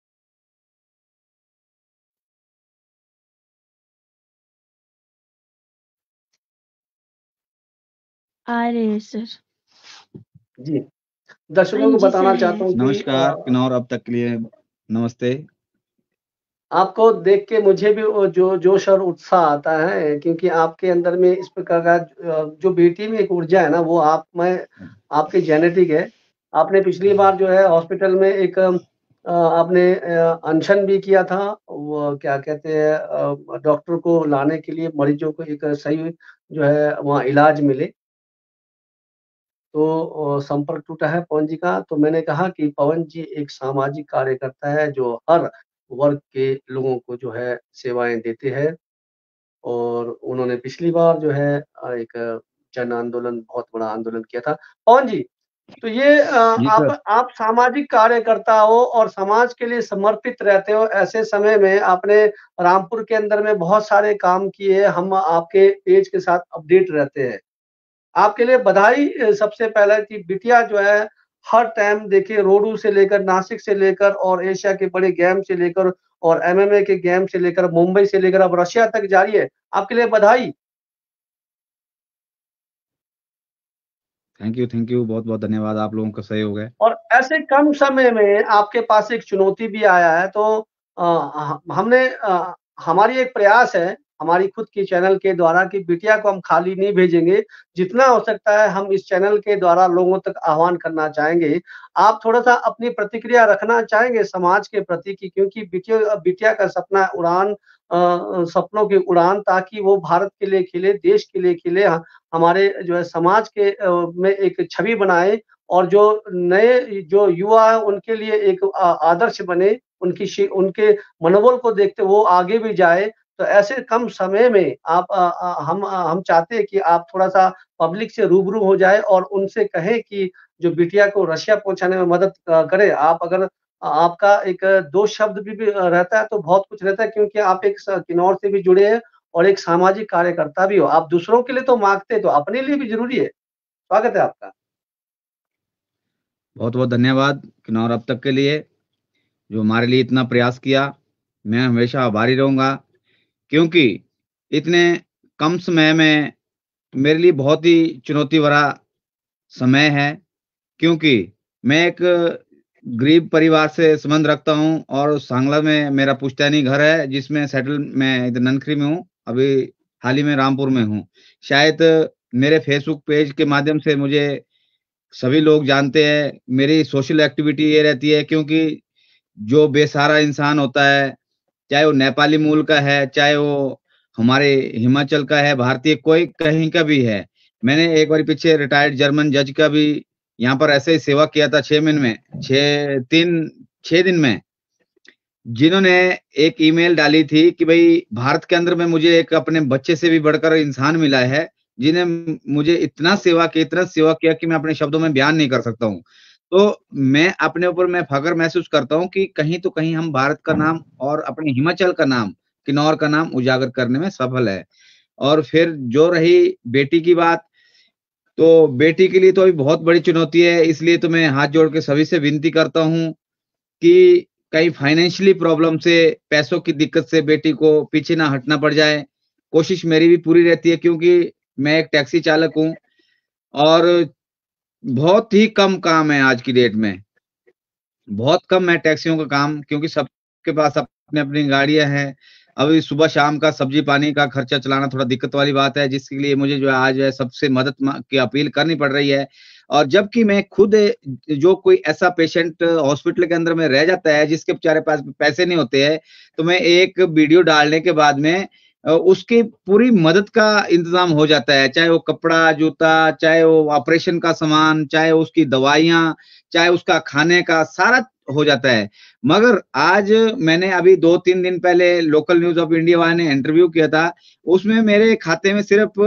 आ रहे हैं सर। जी। हाँ दर्शकों को जी, बताना सर चाहता है। हूँ कि नमस्कार, किन्नौर अब तक के लिए नमस्ते। आपको देख के मुझे भी वो जो जोश और उत्साह आता है, क्योंकि आपके अंदर में इस प्रकार का जो बेटी में एक ऊर्जा है ना, वो आप में आपकी जेनेटिक है। आपने पिछली बार जो है हॉस्पिटल में एक आपने अनशन भी किया था। वो क्या कहते हैं डॉक्टर को लाने के लिए मरीजों को एक सही जो है वहाँ इलाज मिले। तो संपर्क टूटा है पवन जी का, तो मैंने कहा कि पवन जी एक सामाजिक कार्यकर्ता है जो हर वर्ग के लोगों को जो है सेवाएँ देते हैं और उन्होंने पिछली बार जो है एक जन आंदोलन बहुत बड़ा आंदोलन किया था। पवन जी, तो ये जी सर। आप सामाजिक कार्यकर्ता हो और समाज के लिए समर्पित रहते हो, ऐसे समय में आपने रामपुर के अंदर में बहुत सारे काम किए, हम आपके पेज के साथ अपडेट रहते हैं। आपके लिए बधाई सबसे पहले कि बिटिया जो है हर टाइम देखिए रोडू से लेकर नासिक से लेकर और एशिया के बड़े गेम से लेकर और एमएमए के गेम से लेकर मुंबई से लेकर अब रशिया तक जारी है। आपके लिए बधाई। थैंक यू, बहुत-बहुत धन्यवाद, आप लोगों का सहयोग है। और ऐसे कम समय में आपके पास एक चुनौती भी आया है तो हमने हमारी एक प्रयास है हमारी खुद की चैनल के द्वारा कि बिटिया को हम खाली नहीं भेजेंगे। जितना हो सकता है हम इस चैनल के द्वारा लोगों तक आह्वान करना चाहेंगे। आप थोड़ा-सा अपनी प्रतिक्रिया रखना चाहेंगे समाज के प्रति कि क्योंकि बिटिया का सपना है उड़ान सपनों की उड़ान ताकि वो भारत के लिए खेले, देश के लिए खेले, हमारे जो है समाज के में एक छवि बनाए और जो नए जो युवा है उनके लिए एक आदर्श बने, उनके मनोबल को देखते वो आगे भी जाए। तो ऐसे कम समय में आप हम चाहते हैं कि आप थोड़ा-सा पब्लिक से रूबरू हो जाएँ और उनसे कहें कि जो बिटिया को रशिया पहुँचाने में मदद करें। आप अगर आपका एक 2 शब्द भी रहता है तो बहुत कुछ रहता है क्योंकि आप एक किन्नौर से भी जुड़े हैं और एक सामाजिक कार्यकर्ता भी हो। आप दूसरों के लिए तो माँगते हैं तो अपने लिए भी ज़रूरी है। स्वागत है आपका। बहुत-बहुत धन्यवाद किन्नौर अब तक के लिए, जो हमारे लिए इतना प्रयास किया। मैं हमेशा आभारी रहूँगा क्योंकि इतने कम समय में मेरे लिए बहुत ही चुनौती भरा समय है, क्योंकि मैं एक गरीब परिवार से संबंध रखता हूँ और सांगला में मेरा पुश्तैनी घर है, जिसमें सेटल मैं इधर ननखरी में हूँ, अभी हाल ही में रामपुर में हूँ। शायद मेरे फेसबुक पेज के माध्यम से मुझे सभी लोग जानते हैं। मेरी सोशल एक्टिविटी ये रहती है क्योंकि जो बेसहारा इंसान होता है, चाहे वो नेपाली मूल का है, चाहे वो हमारे हिमाचल का है, भारतीय कोई कहीं का भी है। मैंने एक बार पीछे रिटायर्ड जर्मन जज का भी यहाँ पर ऐसे ही सेवा किया था 6 महीने में 6 दिन में, जिन्होंने एक ईमेल डाली थी कि भई भारत के अंदर में मुझे एक अपने बच्चे से भी बढ़कर इंसान मिला है, जिन्हें मुझे इतना सेवा किया कि मैं अपने शब्दों में बयान नहीं कर सकता हूँ। तो मैं अपने ऊपर मैं फ़ख्र महसूस करता हूँ कि कहीं तो कहीं हम भारत का नाम और अपने हिमाचल का नाम, किन्नौर का नाम उजागर करने में सफल है। और फिर जो रही बेटी की बात, तो बेटी के लिए तो अभी बहुत बड़ी चुनौती है, इसलिए तो मैं हाथ जोड़ के सभी से विनती करता हूँ कि कहीं फाइनेंशियली प्रॉब्लम से, पैसों की दिक्कत से बेटी को पीछे ना हटना पड़ जाए। कोशिश मेरी भी पूरी रहती है क्योंकि मैं एक टैक्सी चालक हूँ और बहुत ही कम काम है आज की डेट में। बहुत कम है टैक्सियों का काम क्योंकि सबके पास अपनी-अपनी गाड़ियाँ हैं। अभी सुबह-शाम का सब्जी-पानी का खर्चा चलाना थोड़ा दिक्कत वाली बात है, जिसके लिए मुझे जो है आज जो है सबसे मदद की अपील करनी पड़ रही है। और जबकि मैं खुद जो कोई ऐसा पेशेंट हॉस्पिटल के अंदर में रह जाता है, जिसके बेचारे पास पैसे नहीं होते हैं, तो मैं एक वीडियो डालने के बाद में उसकी पूरी मदद का इंतज़ाम हो जाता है। चाहे वो कपड़ा, जूता, चाहे वो ऑपरेशन का सामान, चाहे उसकी दवाइयाँ, चाहे उसका खाने का सारा हो जाता है। मगर आज मैंने अभी 2-3 दिन पहले लोकल न्यूज़ ऑफ इंडिया वाले ने इंटरव्यू किया था, उसमें मेरे खाते में सिर्फ़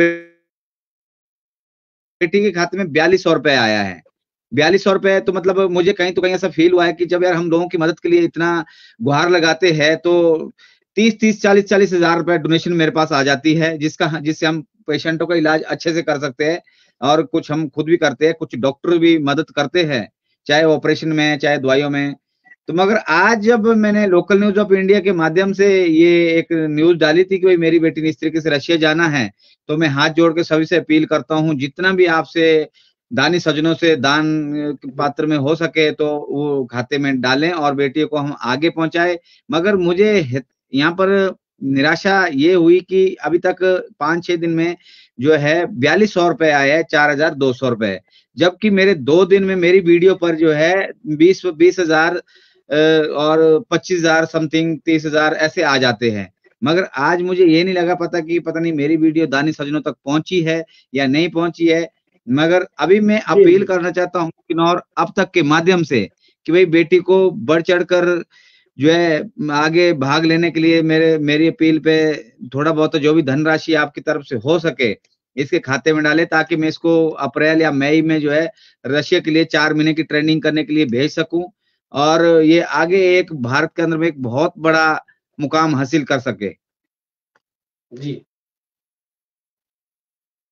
बेटी के खाते में ₹4200 आया है। ₹4200 तो मतलब मुझे कहीं तो कहीं ऐसा फ़ील हुआ है कि जब यार हम लोगों की मदद के लिए इतना गुहार लगाते हैं, तो 30-30, 40-40 हज़ार रुपए डोनेशन मेरे पास आ जाती है, जिससे हम पेशेंटों का इलाज अच्छे से कर सकते हैं और कुछ हम खुद भी करते हैं, कुछ डॉक्टर भी मदद करते हैं, चाहे ऑपरेशन में, चाहे दवाइयों में। तो मगर आज जब मैंने लोकल न्यूज़ ऑफ इंडिया के माध्यम से ये एक न्यूज़ डाली थी कि भई मेरी बेटी ने इस तरीके से रशिया जाना है, तो मैं हाथ जोड़ के सभी से अपील करता हूँ, जितना भी आपसे दानी सज्जनों से दान पात्र में हो सके तो वो खाते में डालें और बेटी को हम आगे पहुँचाएँ। मगर मुझे यहाँ पर निराशा ये हुई कि अभी तक 5-6 दिन में जो है ₹4200 आया है, ₹4200, जबकि मेरे 2 दिन में मेरी वीडियो पर जो है 20,000 और 25,000 समथिंग 30,000 ऐसे आ जाते हैं। मगर आज मुझे ये नहीं लगा पता नहीं मेरी वीडियो दानी सज्जनों तक पहुँची है या नहीं पहुँची है। मगर अभी मैं अपील करना चाहता हूँ किन्नौर अब तक के माध्यम से कि भई बेटी को बढ़-चढ़-कर जो है आगे भाग लेने के लिए मेरी अपील पे थोड़ा बहुत जो भी धनराशि आपकी तरफ से हो सके, इसके खाते में डालें ताकि मैं इसको अप्रैल या मई में जो है रशिया के लिए 4 महीने की ट्रेनिंग करने के लिए भेज सकूँ और ये आगे एक भारत के अंदर में एक बहुत बड़ा मुकाम हासिल कर सके। जी।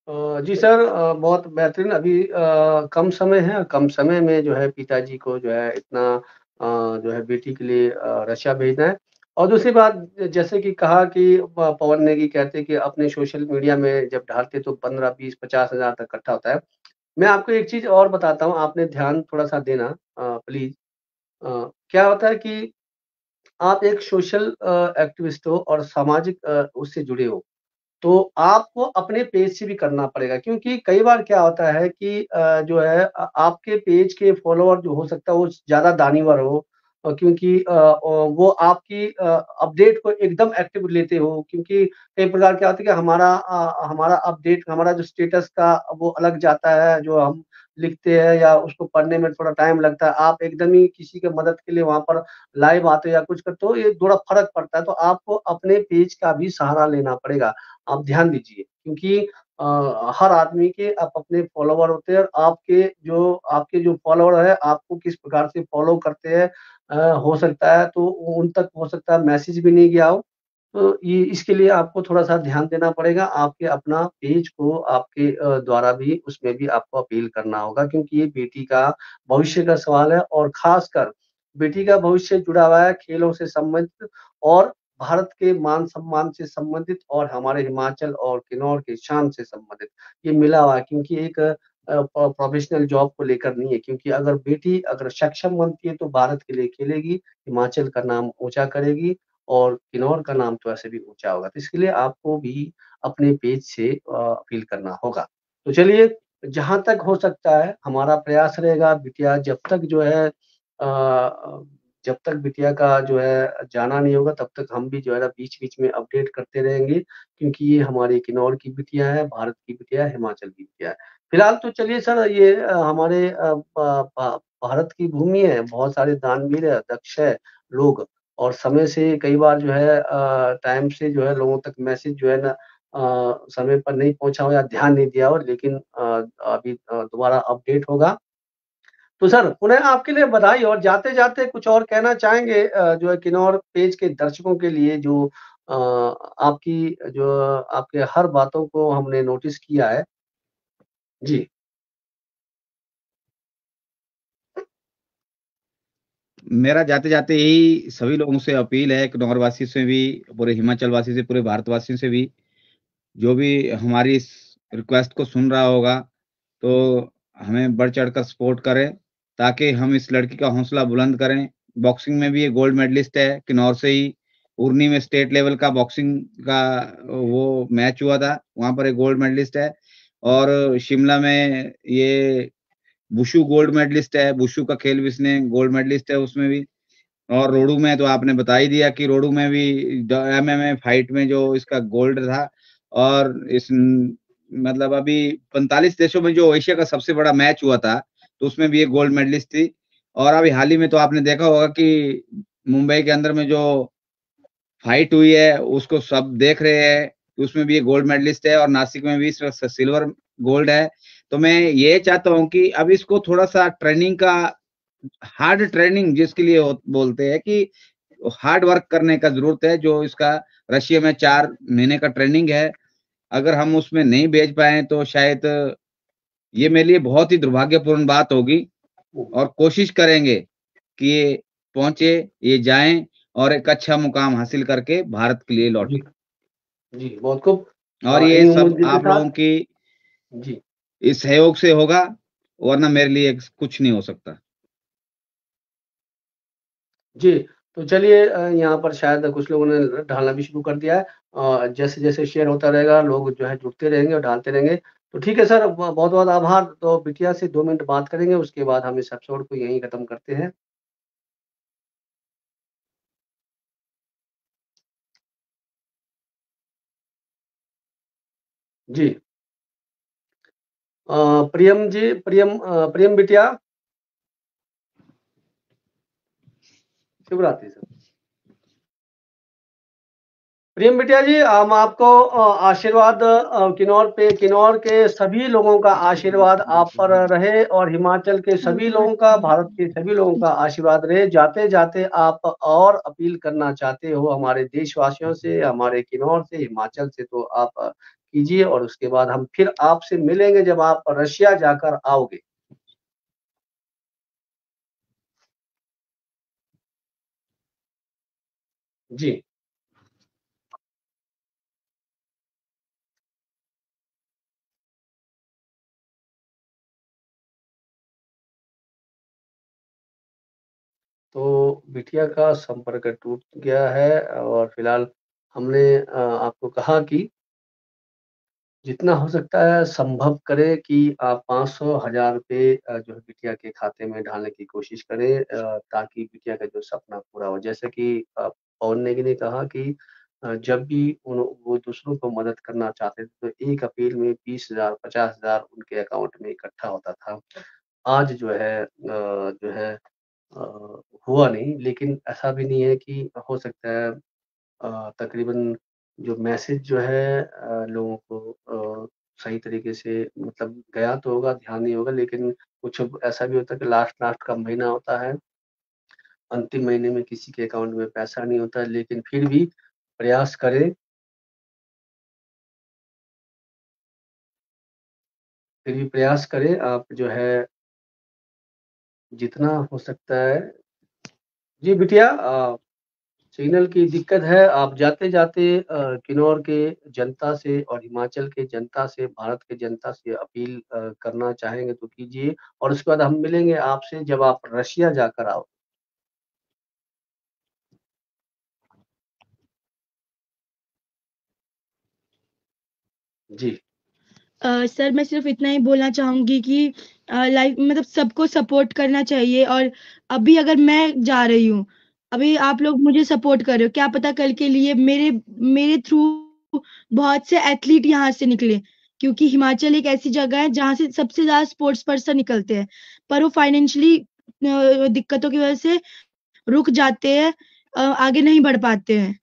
जी सर, बहुत बेहतरीन। अभी कम समय है, कम समय में जो है पिताजी को जो है इतना जो है बेटी के लिए रशिया भेजना है। और दूसरी बात, जैसे कि कहा कि पवन नेगी कहते हैं कि अपने सोशल मीडिया में जब डालते तो 15, 20, 50 हज़ार तक इकट्ठा होता है। मैं आपको एक चीज़ और बताता हूँ, आपने ध्यान थोड़ा-सा देना प्लीज़। क्या होता है कि आप एक सोशल एक्टिविस्ट हो और सामाजिक उससे जुड़े हो। तो आपको अपने पेज से भी करना पड़ेगा, क्योंकि कई बार क्या होता है कि जो है आपके पेज के फॉलोवर जो हो सकता है वो ज़्यादा दानीवर हो, क्योंकि वो आपकी अपडेट को एकदम एक्टिव लेते हो, क्योंकि कई प्रकार क्या होता है कि हमारा अपडेट, हमारा जो स्टेटस का वो अलग जाता है, जो हम लिखते हैं या उसको पढ़ने में थोड़ा टाइम लगता है। आप एकदम ही किसी के मदद के लिए वहाँ पर लाइव आते हो या कुछ करते हो, ये थोड़ा फ़र्क पड़ता है। तो आपको अपने पेज का भी सहारा लेना पड़ेगा। आप ध्यान दीजिए, क्योंकि हर आदमी के अपने फॉलोवर होते हैं और आपके जो फॉलोवर है आपको किस प्रकार से फॉलो करते हैं, हो सकता है तो उन तक हो सकता है मैसेज भी नहीं गया हो। तो ये इसके लिए आपको थोड़ा-सा ध्यान देना पड़ेगा। आपके अपना पेज को आपके द्वारा भी उसमें भी आपको अपील करना होगा, क्योंकि ये बेटी का भविष्य का सवाल है और ख़ासकर बेटी का भविष्य जुड़ा हुआ है खेलों से संबंधित और भारत के मान-सम्मान से संबंधित और हमारे हिमाचल और किन्नौर की शान से संबंधित। ये मिला हुआ है, क्योंकि एक प्रोफ़ेशनल जॉब को लेकर नहीं है, क्योंकि अगर बेटी अगर सक्षम बनती है तो भारत के लिए खेलेगी, हिमाचल का नाम ऊँचा करेगी और किन्नौर का नाम तो ऐसे भी ऊँचा होगा। तो इसके लिए आपको भी अपने पेज से अपील करना होगा। तो चलिए, जहाँ तक हो सकता है हमारा प्रयास रहेगा, बिटिया जब तक जो है जब तक बिटिया का जो है जाना नहीं होगा तब तक हम भी जो है ना बीच-बीच में अपडेट करते रहेंगे, क्योंकि ये हमारी किन्नौर की बिटिया है, भारत की बिटिया है, हिमाचल की बिटिया है। फिलहाल तो चलिए सर, ये हमारे प प भारत की भूमि है, बहुत सारे दानवीर है, दक्ष है लोग, और समय से कई बार जो है टाइम से जो है लोगों तक मैसेज जो है ना समय पर नहीं पहुँचा हो या ध्यान नहीं दिया हो, लेकिन अभी दोबारा अपडेट होगा। तो सर, पुनः आपके लिए बधाई, और जाते-जाते कुछ और कहना चाहेंगे जो है किन्नौर पेज के दर्शकों के लिए, जो आपके हर बातों को हमने नोटिस किया है? जी, मेरा जाते-जाते यही सभी लोगों से अपील है, किन्नौर वासी से भी, पूरे हिमाचल वासी से, पूरे भारतवासियों से भी, जो भी हमारी इस रिक्वेस्ट को सुन रहा होगा, तो हमें बढ़ चढ़कर सपोर्ट करें, ताकि हम इस लड़की का हौसला बुलंद करें। बॉक्सिंग में भी ये गोल्ड मेडलिस्ट है, किन्नौर से ही। उरनी में स्टेट लेवल का बॉक्सिंग का वो मैच हुआ था, वहाँ पर एक गोल्ड मेडलिस्ट है। और शिमला में ये वुशु गोल्ड मेडलिस्ट है, वुशु का खेल भी इसने गोल्ड मेडलिस्ट है उसमें भी। और रोडू में तो आपने बता ही दिया कि रोडू में भी एमएमए फाइट में जो इसका गोल्ड था। और इस मतलब अभी 45 देशों में जो एशिया का सबसे बड़ा मैच हुआ था, तो उसमें भी ये गोल्ड मेडलिस्ट थी। और अभी हाल ही में तो आपने देखा होगा कि मुंबई के अंदर में जो फाइट हुई है, उसको सब देख रहे हैं, उसमें भी ये गोल्ड मेडलिस्ट है और नासिक में भी इसमें सिल्वर गोल्ड है। तो मैं ये चाहता हूँ कि अब इसको थोड़ा-सा ट्रेनिंग का हार्ड ट्रेनिंग जिसके लिए बोलते हैं कि हार्ड वर्क करने का ज़रूरत है, जो इसका रशिया में 4 महीने का ट्रेनिंग है। अगर हम उसमें नहीं भेज पाएँ तो शायद ये मेरे लिए बहुत ही दुर्भाग्यपूर्ण बात होगी। और कोशिश करेंगे कि ये पहुँचे, ये जाएँ और एक अच्छा मुकाम हासिल करके भारत के लिए जी, लौटें। जी, बहुत खूब। और ये इन्हीं सब उम्मीद के आप लोगों साथ। की जी, इस सहयोग से होगा, वरना मेरे लिए कुछ नहीं हो सकता। जी, तो चलिए, यहाँ पर शायद कुछ लोगों ने ढालना भी शुरू कर दिया है। जैसे-जैसे शेयर होता रहेगा, लोग जो है जुड़ते रहेंगे और ढालते रहेंगे। तो ठीक है सर, बहुत-बहुत आभार। तो बिटिया से 2 मिनट बात करेंगे, उसके बाद हम इस एपिसोड को यहीं खत्म करते हैं। जी, प्रियम जी, प्रियम बिटिया, शुभ रात्रि सर। प्रियम बिटिया जी, हम आपको आशीर्वाद किन्नौर के सभी लोगों का आशीर्वाद आप पर रहे और हिमाचल के सभी लोगों का, भारत के सभी लोगों का आशीर्वाद रहे। जाते जाते आप और अपील करना चाहते हो हमारे देशवासियों से, हमारे किन्नौर से, हिमाचल से, तो आप कीजिए और उसके बाद हम फिर आपसे मिलेंगे जब आप रशिया जाकर आओगे। जी। तो बिटिया का संपर्क टूट गया है और फिलहाल हमने आपको कहा कि जितना हो सकता है संभव करें कि आप 500 हज़ार रुपए जो है बिटिया के खाते में डालने की कोशिश करें, ताकि बिटिया का जो सपना पूरा हो। जैसे कि पवन नेगी ने कहा कि जब भी वो दूसरों को मदद करना चाहते थे तो 1 अप्रैल में 20,000 50,000 उनके अकाउंट में इकट्ठा होता था। आज हुआ नहीं, लेकिन ऐसा भी नहीं है कि हो सकता है तकरीबन जो मैसेज जो है लोगों को सही तरीके से मतलब गया तो होगा, ध्यान नहीं होगा, लेकिन कुछ ऐसा भी होता है कि लास्ट लास्ट का महीना होता है, अंतिम महीने में किसी के अकाउंट में पैसा नहीं होता है, लेकिन प्रयास करें फिर भी प्रयास करें आप जो है जितना हो सकता है। जी बिटिया, सिग्नल की दिक्कत है। आप जाते-जाते किन्नौर के जनता से और हिमाचल के जनता से, भारत के जनता से अपील करना चाहेंगे तो कीजिए और उसके बाद हम मिलेंगे आपसे जब आप रशिया जाकर आओ। जी। सर मैं सिर्फ इतना ही बोलना चाहूँगी कि लाइफ मतलब सबको सपोर्ट करना चाहिए और अभी अगर मैं जा रही हूँ, अभी आप लोग मुझे सपोर्ट कर रहे हो, क्या पता कल के लिए मेरे मेरे थ्रू बहुत से एथलीट यहाँ से निकले, क्योंकि हिमाचल एक ऐसी जगह है जहाँ से सबसे ज़्यादा स्पोर्ट्स पर्सन निकलते हैं, पर वो फाइनेंशियली दिक्कतों की वजह से रुक जाते हैं, आगे नहीं बढ़ पाते हैं।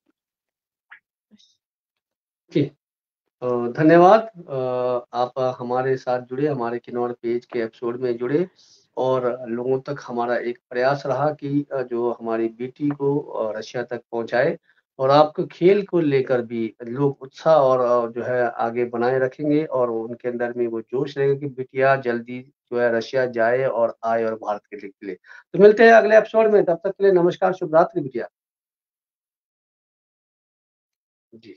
जी। धन्यवाद। आप हमारे साथ जुड़े, हमारे किन्नौर पेज के एपिसोड में जुड़े और लोगों तक हमारा एक प्रयास रहा कि जो हमारी बेटी को रशिया तक पहुँचाए और आपको खेल को लेकर भी लोग उत्साह और जो है आगे बनाए रखेंगे और उनके अंदर में वो जोश रहेगा कि बिटिया जल्दी जो है रशिया जाए और आए और भारत के लिए खेले। तो मिलते हैं अगले एपिसोड में, तब तक के लिए नमस्कार, शुभ रात्रि बिटिया। जी।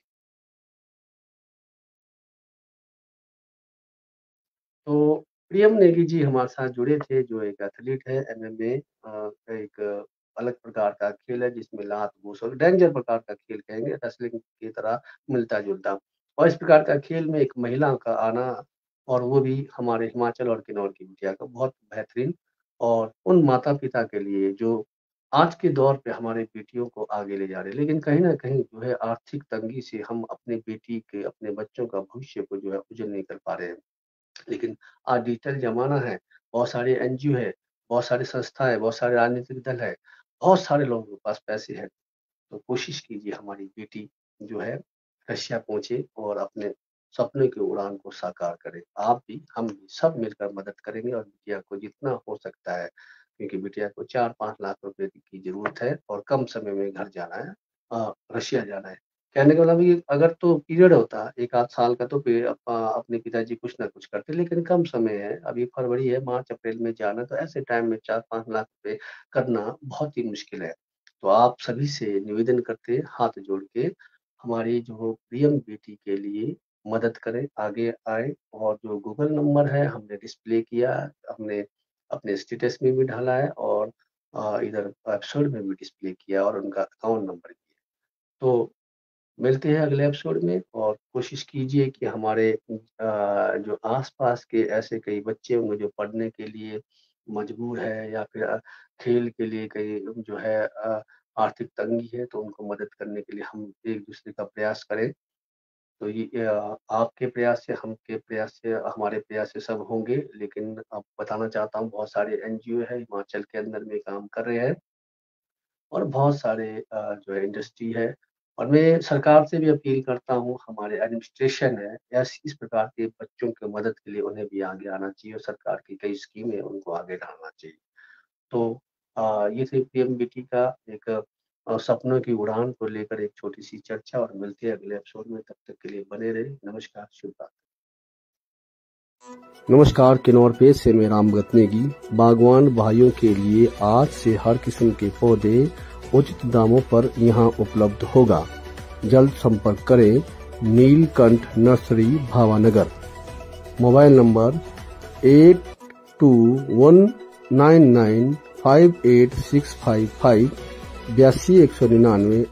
तो प्रियम नेगी जी हमारे साथ जुड़े थे, जो एक एथलीट है एमएमए, एक अलग प्रकार का खेल है जिसमें लात घूस और डेंजर प्रकार का खेल कहेंगे, रेसलिंग की तरह मिलता-जुलता। और इस प्रकार का खेल में एक महिला का आना और वो भी हमारे हिमाचल और किन्नौर की बिटिया का बहुत बेहतरीन और उन माता-पिता के लिए जो आज के दौर पे हमारे बेटियों को आगे ले जा रहे हैं। लेकिन कहीं न कहीं जो है आर्थिक तंगी से हम अपने बेटी के, अपने बच्चों का भविष्य को जो है उज्जवल नहीं कर पा रहे हैं। लेकिन आज डिजिटल ज़माना है, बहुत सारे एनजीओ है, बहुत सारी संस्थाएँ, बहुत सारे राजनीतिक दल है, बहुत सारे लोगों के पास पैसे हैं। तो कोशिश कीजिए हमारी बेटी जो है रशिया पहुँचे और अपने सपने की उड़ान को साकार करे। आप भी, हम भी सब मिलकर मदद करेंगे और बिटिया को जितना हो सकता है, क्योंकि बिटिया को 4-5 लाख रुपए की ज़रूरत है और कम समय में घर जाना है, रशिया जाना है। कहने का मतलब ये अगर तो पीरियड होता 1 आध साल का तो अपने पिताजी कुछ ना कुछ करते, लेकिन कम समय है, अभी फरवरी है, मार्च-अप्रैल में जाना, तो ऐसे टाइम में 4-5 लाख रुपए करना बहुत ही मुश्किल है। तो आप सभी से निवेदन करते हैं हाथ जोड़ के, हमारी जो प्रियम बेटी के लिए मदद करें, आगे आएँ और जो गूगल नंबर है हमने डिस्प्ले किया, हमने अपने स्टेटस में भी डाला है और इधर एपिसोड में भी डिस्प्ले किया और उनका अकाउंट नंबर भी है। तो मिलते हैं अगले एपिसोड में और कोशिश कीजिए कि हमारे जो आस-पास के ऐसे कई बच्चे होंगे जो पढ़ने के लिए मजबूर है या फिर खेल के लिए कहीं जो है आर्थिक तंगी है, तो उनको मदद करने के लिए हम एक-दूसरे का प्रयास करें। तो ये आपके प्रयास से, हम के प्रयास से, हमारे प्रयास से सब होंगे, लेकिन अब बताना चाहता हूँ बहुत सारे एनजीओ है हिमाचल के अंदर में काम कर रहे हैं और बहुत सारे जो है इंडस्ट्री है और मैं सरकार से भी अपील करता हूँ, हमारे एडमिनिस्ट्रेशन है, इस प्रकार के बच्चों की मदद के लिए उन्हें भी आगे आना चाहिए और सरकार की कई स्कीमें उनको आगे डालना चाहिए। तो ये थी पीएमबीटी का एक सपनों की उड़ान को लेकर एक छोटी-सी चर्चा, और मिलते हैं अगले एपिसोड में। तब तक के लिए बने रहें। नमस्कार, शुभ रात्रि। नमस्कार, किन्नौर पेज से मैं रामगत नेगी। बागवान भाइयों के लिए आज से हर किस्म के पौधे उचित दामों पर यहाँ उपलब्ध होगा। जल्द संपर्क करें Neelkanth nursery Bhavanagar. Mobile number 8219958655 82 199।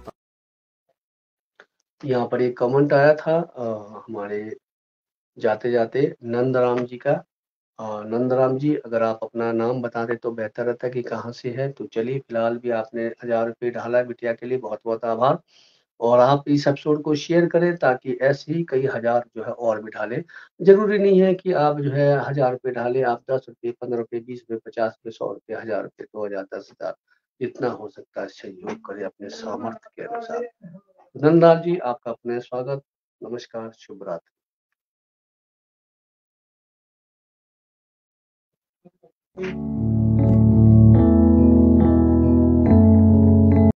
यहाँ पर एक कमेंट आया था हमारे जाते जाते नंदराम जी का। नंदराम जी, अगर आप अपना नाम बता दें तो बेहतर रहता है कि कहाँ से है। तो चलिए, फिलहाल भी आपने 1000 रुपये डाला है, बिटिया के लिए बहुत बहुत आभार। और आप इस एपिसोड को शेयर करें ताकि ऐसे ही कई हजार जो है और भी डालें। जरूरी नहीं है कि आप जो है 1000 रुपये डालें, आप 10 रुपये, 15 रुपये, 20 रुपये, 50 रुपये, 100 रुपये, 1000 रुपये, 2000, 10,000, जितना हो सकता है सहयोग करें अपने सामर्थ्य के अनुसार। नंदलाल जी, आपका अपने स्वागत। नमस्कार, शुभ रात्रि।